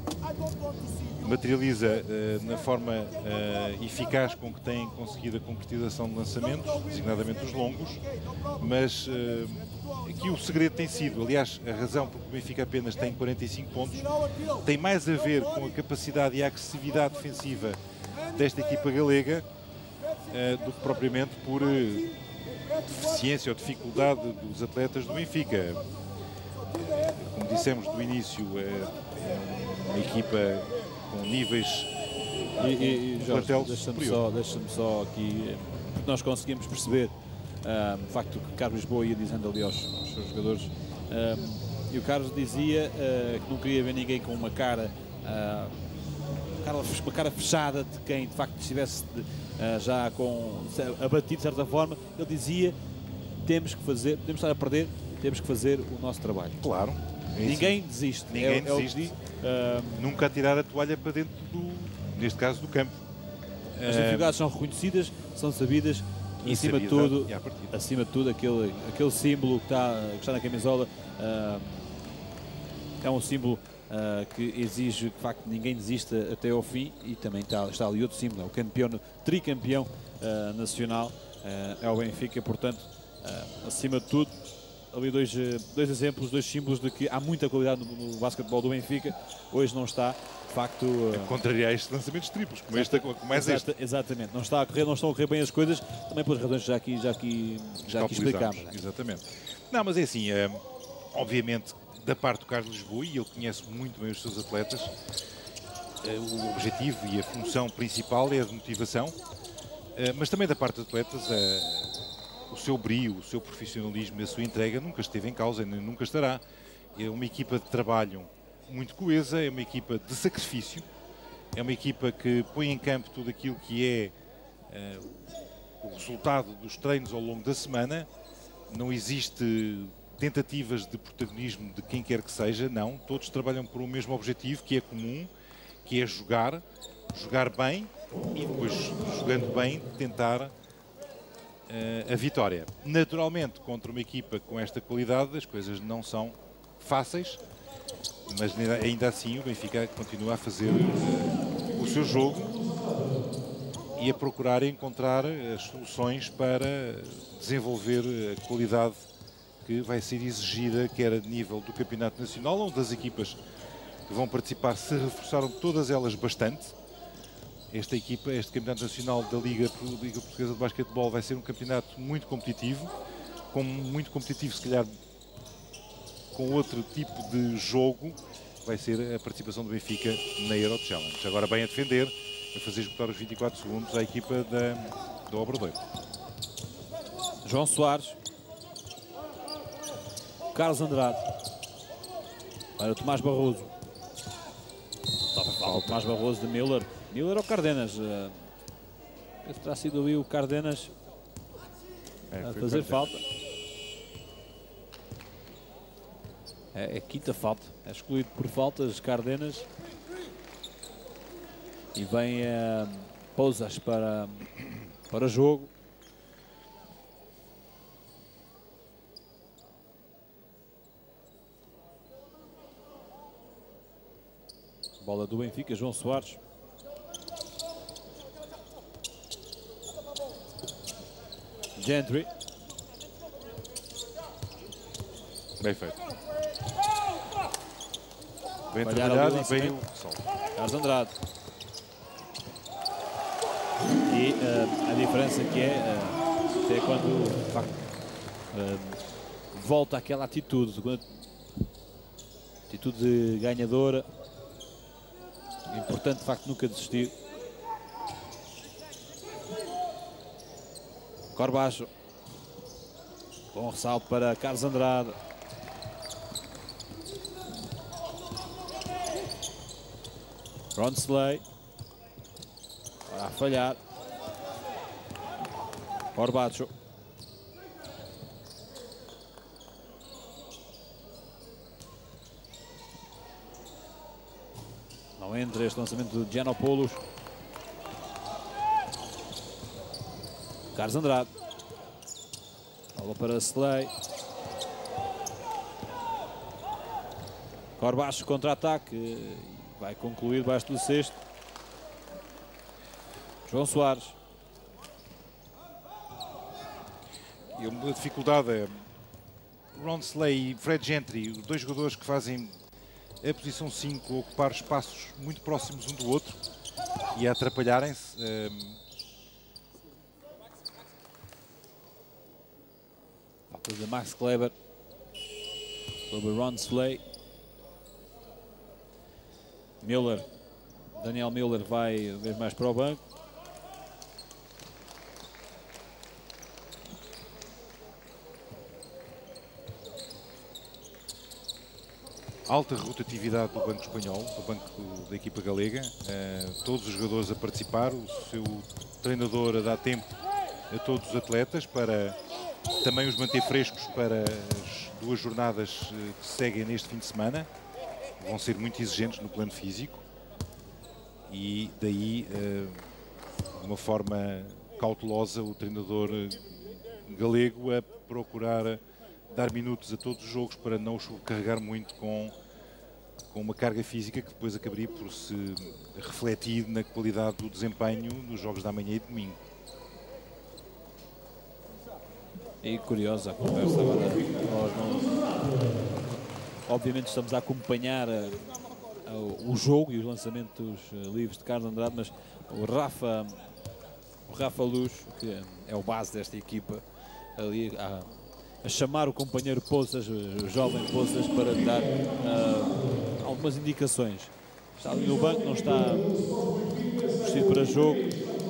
materializa uh, na forma uh, eficaz com que têm conseguido a concretização de lançamentos, designadamente os longos, mas uh, aqui o segredo tem sido, aliás, a razão porque o Benfica apenas tem quarenta e cinco pontos, tem mais a ver com a capacidade e a agressividade defensiva desta equipa galega uh, do que propriamente por uh, deficiência ou dificuldade dos atletas do Benfica. Como dissemos do início, é uma equipa com níveis e, e, e Jorge, plantel deixa-me superior. só, deixa-me só aqui, porque nós conseguimos perceber um, o facto que Carlos Lisboa ia dizendo ali aos, aos seus jogadores, um, e o Carlos dizia uh, que não queria ver ninguém com uma cara, uh, uma cara fechada de quem de facto estivesse de, uh, já com, abatido de certa forma. Ele dizia, temos que fazer, podemos estar a perder, temos que fazer o nosso trabalho. Claro. É ninguém desiste. Ninguém é, desiste. É uh, Nunca a tirar a toalha para dentro, do, neste caso, do campo. As dificuldades uh, são reconhecidas, são sabidas e, acima sabida, de tudo, acima de tudo aquele, aquele símbolo que está, que está na camisola uh, é um símbolo uh, que exige que de facto ninguém desista até ao fim, e também está, está ali outro símbolo, é o campeão, tricampeão uh, nacional, uh, é o Benfica, portanto, uh, acima de tudo, ali dois, dois exemplos, dois símbolos de que há muita qualidade no, no basquetebol do Benfica. Hoje não está, de facto... Uh, a contrariar estes lançamentos triplos, como, este, como mais exata, este. Exatamente, não, está a correr, não estão a correr bem as coisas, também pelas razões que já aqui, já aqui, já aqui explicámos. Exatamente. Não, mas é assim, é, obviamente, da parte do Carlos Lisboa, e ele conhece muito bem os seus atletas, é, o objetivo e a função principal é a de motivação, é, mas também da parte dos atletas, é, o seu brio, o seu profissionalismo e a sua entrega nunca esteve em causa, nem nunca estará. É uma equipa de trabalho muito coesa, é uma equipa de sacrifício, é uma equipa que põe em campo tudo aquilo que é uh, o resultado dos treinos ao longo da semana. Não existe tentativas de protagonismo de quem quer que seja, não. Todos trabalham por um mesmo objetivo, que é comum, que é jogar, jogar bem e depois, jogando bem, tentar a vitória. Naturalmente, contra uma equipa com esta qualidade, as coisas não são fáceis, mas ainda assim o Benfica continua a fazer uh, o seu jogo e a procurar encontrar as soluções para desenvolver a qualidade que vai ser exigida, quer a nível do Campeonato Nacional, onde as equipas que vão participar se reforçaram todas elas bastante. Esta equipa, este Campeonato Nacional da Liga, Liga Portuguesa de Basquetebol vai ser um campeonato muito competitivo, com muito competitivo se calhar com outro tipo de jogo, vai ser a participação do Benfica na Euro Challenge. Agora bem a defender, a fazer executar os vinte e quatro segundos à equipa da, da Obradoiro. João Soares, Carlos Andrade, para Tomás Barroso. Falta Tomás Barroso de Miller. Miller ou Cardenas? Uh, terá sido ali o Cardenas é, a fazer falta. É, é quinta falta. É excluído por faltas Cardenas. E vem uh, Pousas para, para jogo. Bola do Benfica, João Soares. Gentry. Bem feito. Bem Falhar trabalhado e bem o sol. Carlos Andrade. E uh, a diferença que é, uh, até quando uh, volta aquela atitude, quando, atitude ganhadora. Importante, de facto, nunca desistir. Corbacho. Bom ressalto para Carlos Andrade. Ronsley. Para a falhar. Corbacho. Não entra este lançamento de Giannopoulos. Carlos Andrade. Bola para Slay. Corbacho contra-ataque. Vai concluir debaixo do cesto. João Soares. E uma dificuldade é Ron Slay e Fred Gentry, os dois jogadores que fazem a posição cinco, ocupar espaços muito próximos um do outro e a atrapalharem-se. Um... Falta de Max Kleber sobre Ron Slay. Miller, Daniel Miller vai uma vez mais para o banco. Alta rotatividade do banco espanhol, do banco da equipa galega. Uh, todos os jogadores a participar, o seu treinador a dar tempo a todos os atletas para também os manter frescos para as duas jornadas uh, que seguem neste fim de semana. Vão ser muito exigentes no plano físico e daí, uh, de uma forma cautelosa, o treinador galego a procurar dar minutos a todos os jogos para não os carregar muito com, com uma carga física que depois acabaria por se refletir na qualidade do desempenho nos jogos da manhã e domingo. E curiosa a conversa agora. Nós não... Obviamente estamos a acompanhar a, a, o jogo e os lançamentos livres de Carlos Andrade, mas o Rafa, o Rafa Luz, que é o base desta equipa, ali a, a chamar o companheiro Poças, o jovem Poças, para lhe dar uh, algumas indicações. Está ali no banco, não está vestido para jogo.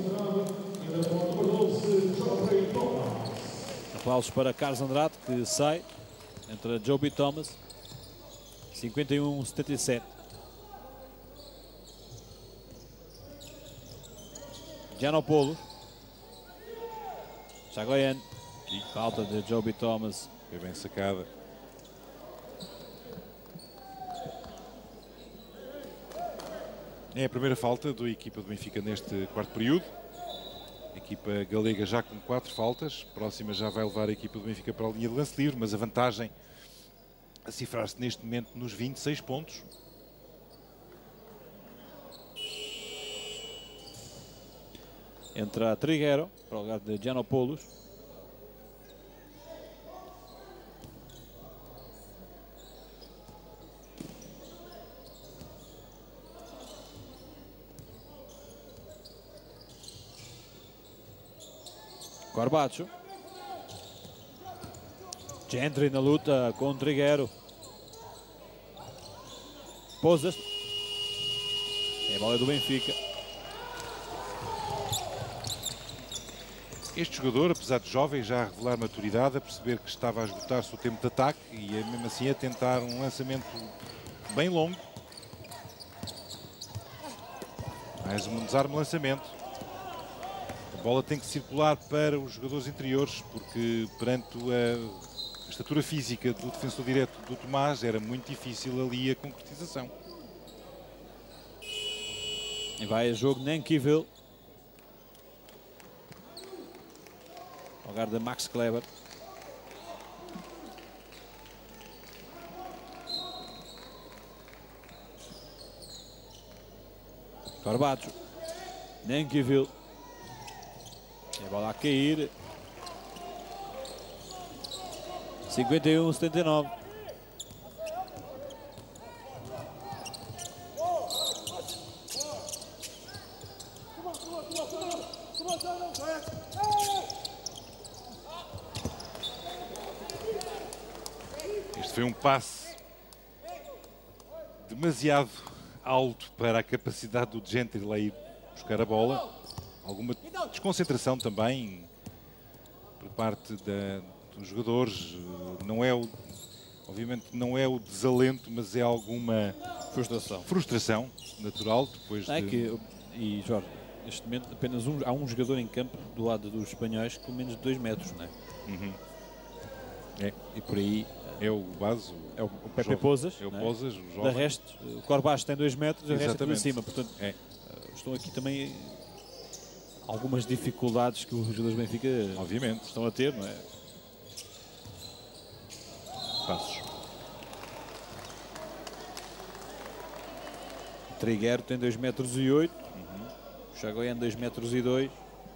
Aplausos para Carlos Andrade, que sai. Entra Joby Thomas. cinquenta e um a setenta e sete. Giannopoulos. Chagoyan. E falta de Joby Thomas. Foi bem sacada. É a primeira falta da equipa do Benfica neste quarto período. A equipa galega já com quatro faltas. Próxima já vai levar a equipa do Benfica para a linha de lance livre, mas a vantagem a cifrar-se neste momento nos vinte e seis pontos. Entra Trigueiro para o lugar de Giannopoulos. Corbacho. Gentry na luta com Trigueiro. Poças. É a bola do Benfica. Este jogador, apesar de jovem, já a revelar maturidade, a perceber que estava a esgotar-se o tempo de ataque e mesmo assim a tentar um lançamento bem longo. Mais um desarme lançamento. A bola tem que circular para os jogadores interiores, porque perante a, a estatura física do defensor direto do Tomás era muito difícil ali a concretização. E vai a jogo Nenkyville. Ao lugar de Max Kleber. Corbacho. Nenkyville. E a bola a cair. cinquenta e um a setenta e nove. Este foi um passe demasiado alto para a capacidade do Gentry lá ir buscar a bola. Alguma desconcentração também por parte da, dos jogadores. Não é o, obviamente não é o desalento, mas é alguma Frustração. Frustração natural depois Não é de... que, e Jorge, neste momento apenas um, há um jogador em campo do lado dos espanhóis com menos de dois metros, não é? Uhum. É. E por aí é o base, é o, o Pepe Poças. É o é? Poças, o jovem. Da resto, o Corbacho tem dois metros e o resto é tudo Exatamente. acima. Portanto, é. estão aqui também algumas dificuldades que os jogadores do Benfica obviamente estão a ter, não é? Passos. Trigueiro tem dois metros e oito. Uhum. Chagoyan dois metros e dois.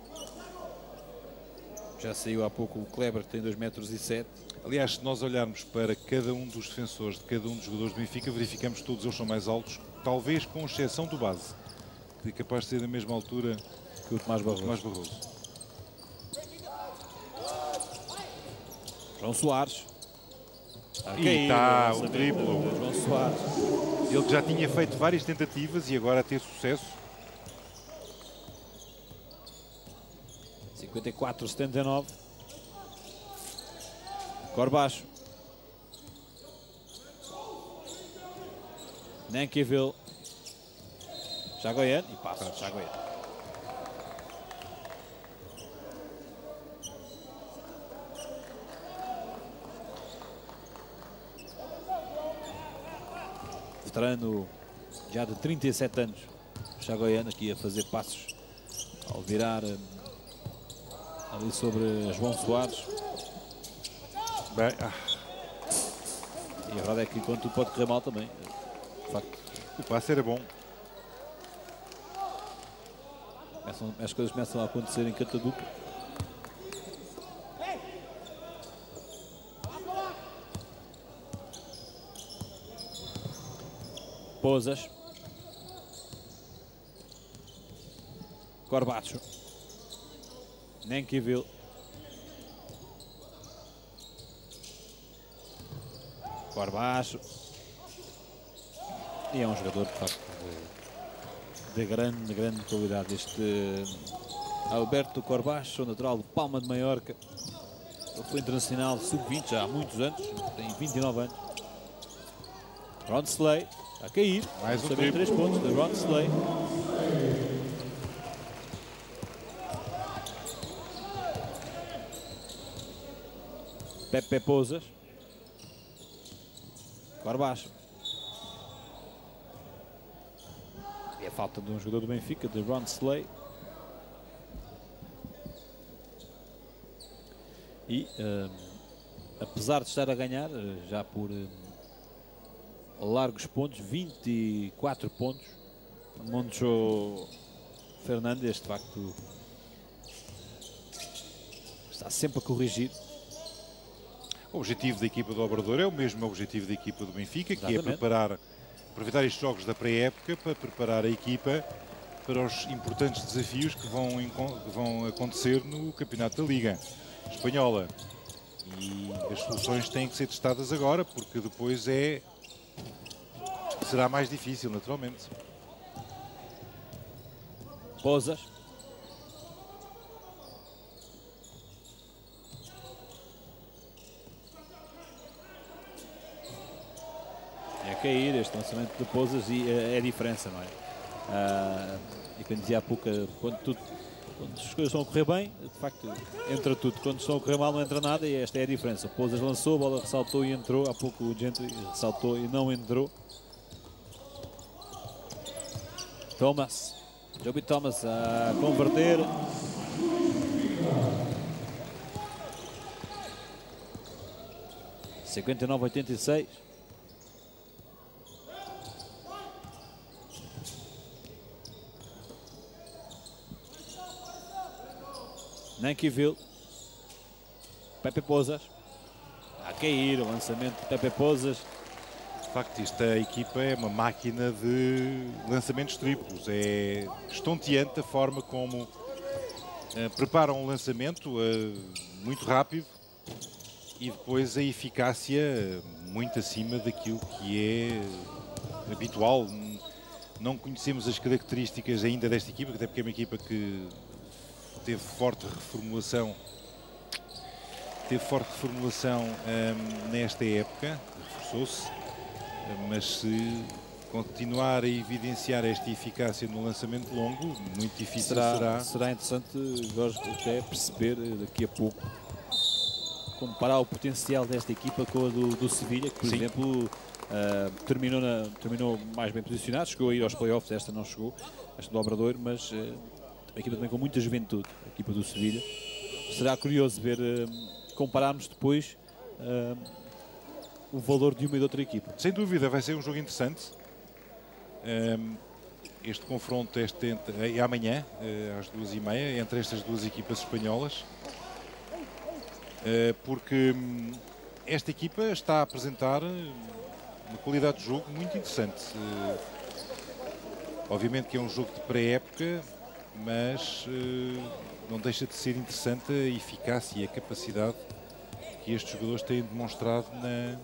Já saiu há pouco o Kleber que tem dois metros e sete. Aliás, se nós olharmos para cada um dos defensores de cada um dos jogadores do Benfica, verificamos que todos eles são mais altos, talvez com exceção do base, que é capaz de ser da mesma altura que o Tomás Barroso. Tomás Barroso. João Soares. Está e está o triplo. João Soares. Ele que já tinha feito várias tentativas e agora a ter sucesso. cinquenta e quatro a setenta e nove. Corbacho. Nenkyville. Chagoyan e passa. Chagoyan. Veterano já de trinta e sete anos. Chagoyan aqui a fazer passos ao virar ali sobre João Soares. Bem, ah. E a verdade é que enquanto tudo pode correr mal também. De facto, o passe era bom. Começam, as coisas começam a acontecer em Catadupa. Pozas. Corbacho. Nenkyville. Corbacho. E é um jogador de facto de, de grande, grande qualidade. Este Alberto Corbacho, natural de Palma de Maiorca. Ele foi internacional sub vinte já há muitos anos, tem vinte e nove anos. Ron Slay a cair. Mais um Também três pontos de Ron Slay. Pepe Pozas. Corbacho. E a falta de um jogador do Benfica, de Ron Slay. E, um, apesar de estar a ganhar, já por um, largos pontos, vinte e quatro pontos, Moncho Fernandes, de facto, está sempre a corrigir. O objetivo da equipa do Obrador é o mesmo objetivo da equipa do Benfica, que Exatamente. é preparar, aproveitar estes jogos da pré-época para preparar a equipa para os importantes desafios que vão, que vão acontecer no Campeonato da Liga Espanhola. E as soluções têm que ser testadas agora, porque depois é será mais difícil, naturalmente. Pozas. É a cair este lançamento de Pozas e é a diferença, não é? Ah, e quando dizia há pouco, quando, tudo, quando as coisas estão a correr bem, de facto entra tudo. Quando estão a correr mal não entra nada e esta é a diferença. Pozas lançou, a bola ressaltou e entrou. Há pouco o Gentry ressaltou e não entrou. Thomas. Joby Thomas a converter. cinquenta e nove a oitenta e seis. Nenkyville. Pepe Pozas. A cair o lançamento de Pepe Pozas. De facto, esta equipa é uma máquina de lançamentos triplos. É estonteante a forma como uh, preparam um lançamento uh, muito rápido e depois a eficácia muito acima daquilo que é habitual. Não conhecemos as características ainda desta equipa, até porque é uma equipa que teve forte reformulação, teve forte reformulação um, nesta época, reforçou-se, mas se continuar a evidenciar esta eficácia no lançamento longo, muito difícil será. Será, será interessante, Jorge, até perceber daqui a pouco, comparar o potencial desta equipa com a do, do Sevilha, que por Sim. exemplo uh, terminou, na, terminou mais bem posicionado, chegou a ir aos playoffs, esta não chegou, esta do Obrador, mas uh, a equipa também com muita juventude, a equipa do Sevilha. Será curioso ver, uh, compararmos depois uh, o valor de uma e de outra equipa. Sem dúvida, vai ser um jogo interessante. Um, este confronto este, entre, é amanhã, uh, às duas e meia, entre estas duas equipas espanholas. Uh, porque um, esta equipa está a apresentar uma qualidade de jogo muito interessante. Uh, obviamente que é um jogo de pré-época, mas uh, não deixa de ser interessante a eficácia e a capacidade que estes jogadores têm demonstrado na,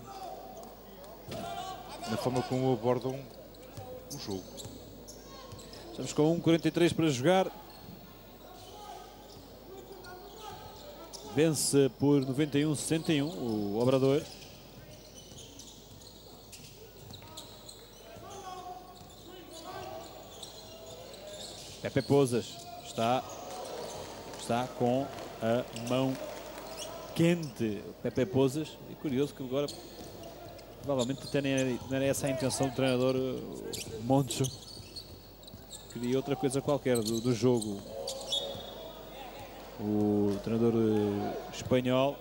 na forma como abordam o jogo. Estamos com um quarenta e três para jogar. Vence por noventa e um a sessenta e um o Obrador. Pepe Pozas está, está com a mão quente. Pepe Pozas. É curioso que agora provavelmente até nem era, não era essa a intenção do treinador Moncho. Queria outra coisa qualquer do, do jogo. O treinador uh, espanhol.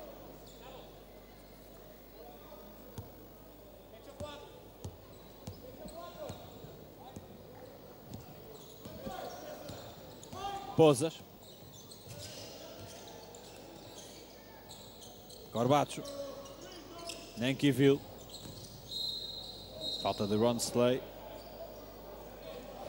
Pozas. Corbacho. Nenkyville. Falta de Ron Slay.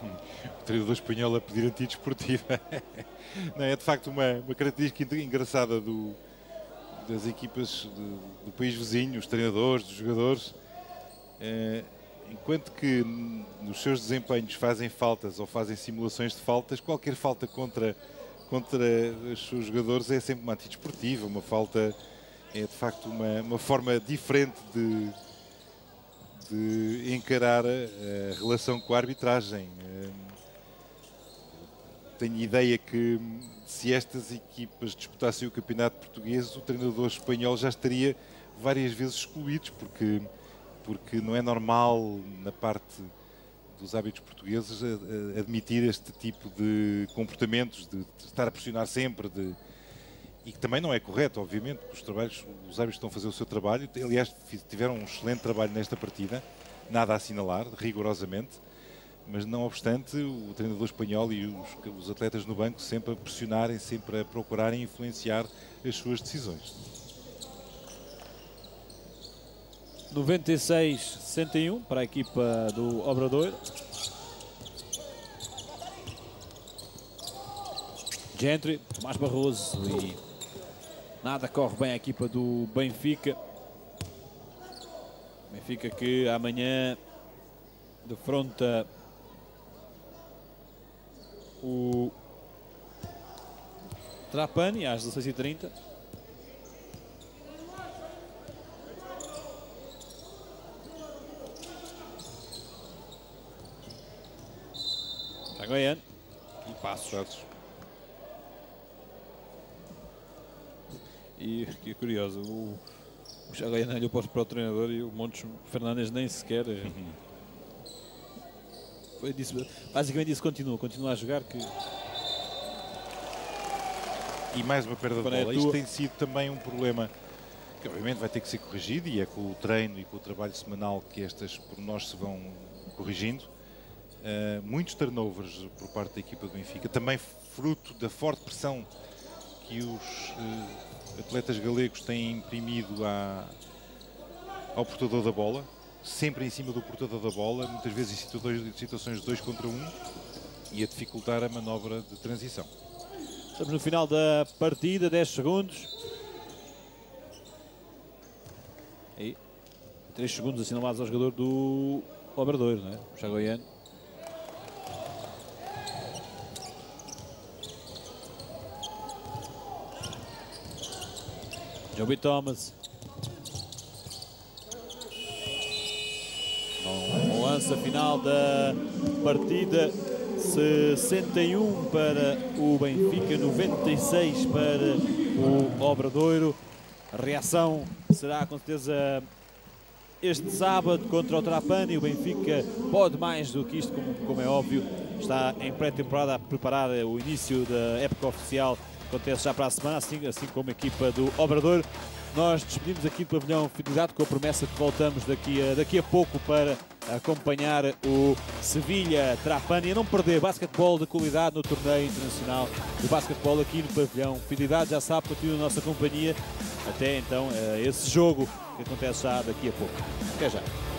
O treinador espanhol a pedir antidesportiva. Não, é de facto uma, uma característica engraçada do, das equipas de, do país vizinho, os treinadores, os jogadores. É, enquanto que nos seus desempenhos fazem faltas ou fazem simulações de faltas, qualquer falta contra, contra os seus jogadores é sempre uma antidesportiva, uma falta, é de facto uma, uma forma diferente de, de encarar a relação com a arbitragem. Tenho ideia que se estas equipas disputassem o campeonato português, o treinador espanhol já estaria várias vezes excluído, porque, porque não é normal na parte dos hábitos portugueses admitir este tipo de comportamentos, de estar a pressionar sempre, de, e que também não é correto, obviamente, porque os, trabalhos, os árbitros estão a fazer o seu trabalho. Aliás, tiveram um excelente trabalho nesta partida, nada a assinalar, rigorosamente. Mas não obstante, o treinador espanhol e os, os atletas no banco sempre a pressionarem, sempre a procurarem influenciar as suas decisões. noventa e seis a sessenta e um para a equipa do Obradoiro. Gentry, Tomás Barroso e nada corre bem a equipa do Benfica. Benfica que amanhã defronta o Trapani às dezasseis e trinta. Chagoiano e Passos. E que é curioso, o, o Chagoiano olhou para o treinador e o Montes Fernandes nem sequer. Uhum. Foi disso, basicamente isso continua, continua a jogar. Que... E mais uma perda de bola. É Isto tem sido também um problema que obviamente vai ter que ser corrigido, e é com o treino e com o trabalho semanal que estas pormenores se vão corrigindo. Uh, muitos turnovers por parte da equipa do Benfica, também fruto da forte pressão que os uh, atletas galegos têm imprimido à, ao portador da bola, sempre em cima do portador da bola, muitas vezes em situações de dois contra um, e a dificultar a manobra de transição. Estamos no final da partida, dez segundos. E três segundos assinalados ao jogador do Obradoiro, não é? O Chagoiano. Joby Thomas. Um lance final da partida. sessenta e um para o Benfica, noventa e seis para o Obradoiro. A reação será com certeza este sábado contra o Trapani. O Benfica pode mais do que isto, como, como é óbvio. Está em pré-temporada a preparar o início da época oficial. Acontece já para a semana, assim, assim como a equipa do Obradoiro. Nós despedimos aqui do pavilhão Fidelidade com a promessa que voltamos daqui a, daqui a pouco para acompanhar o Sevilha Trapani, a não perder basquetebol de qualidade no torneio internacional de basquetebol aqui no pavilhão Fidelidade. Já sabe, continua a nossa companhia até então esse jogo que acontece já daqui a pouco. Até já.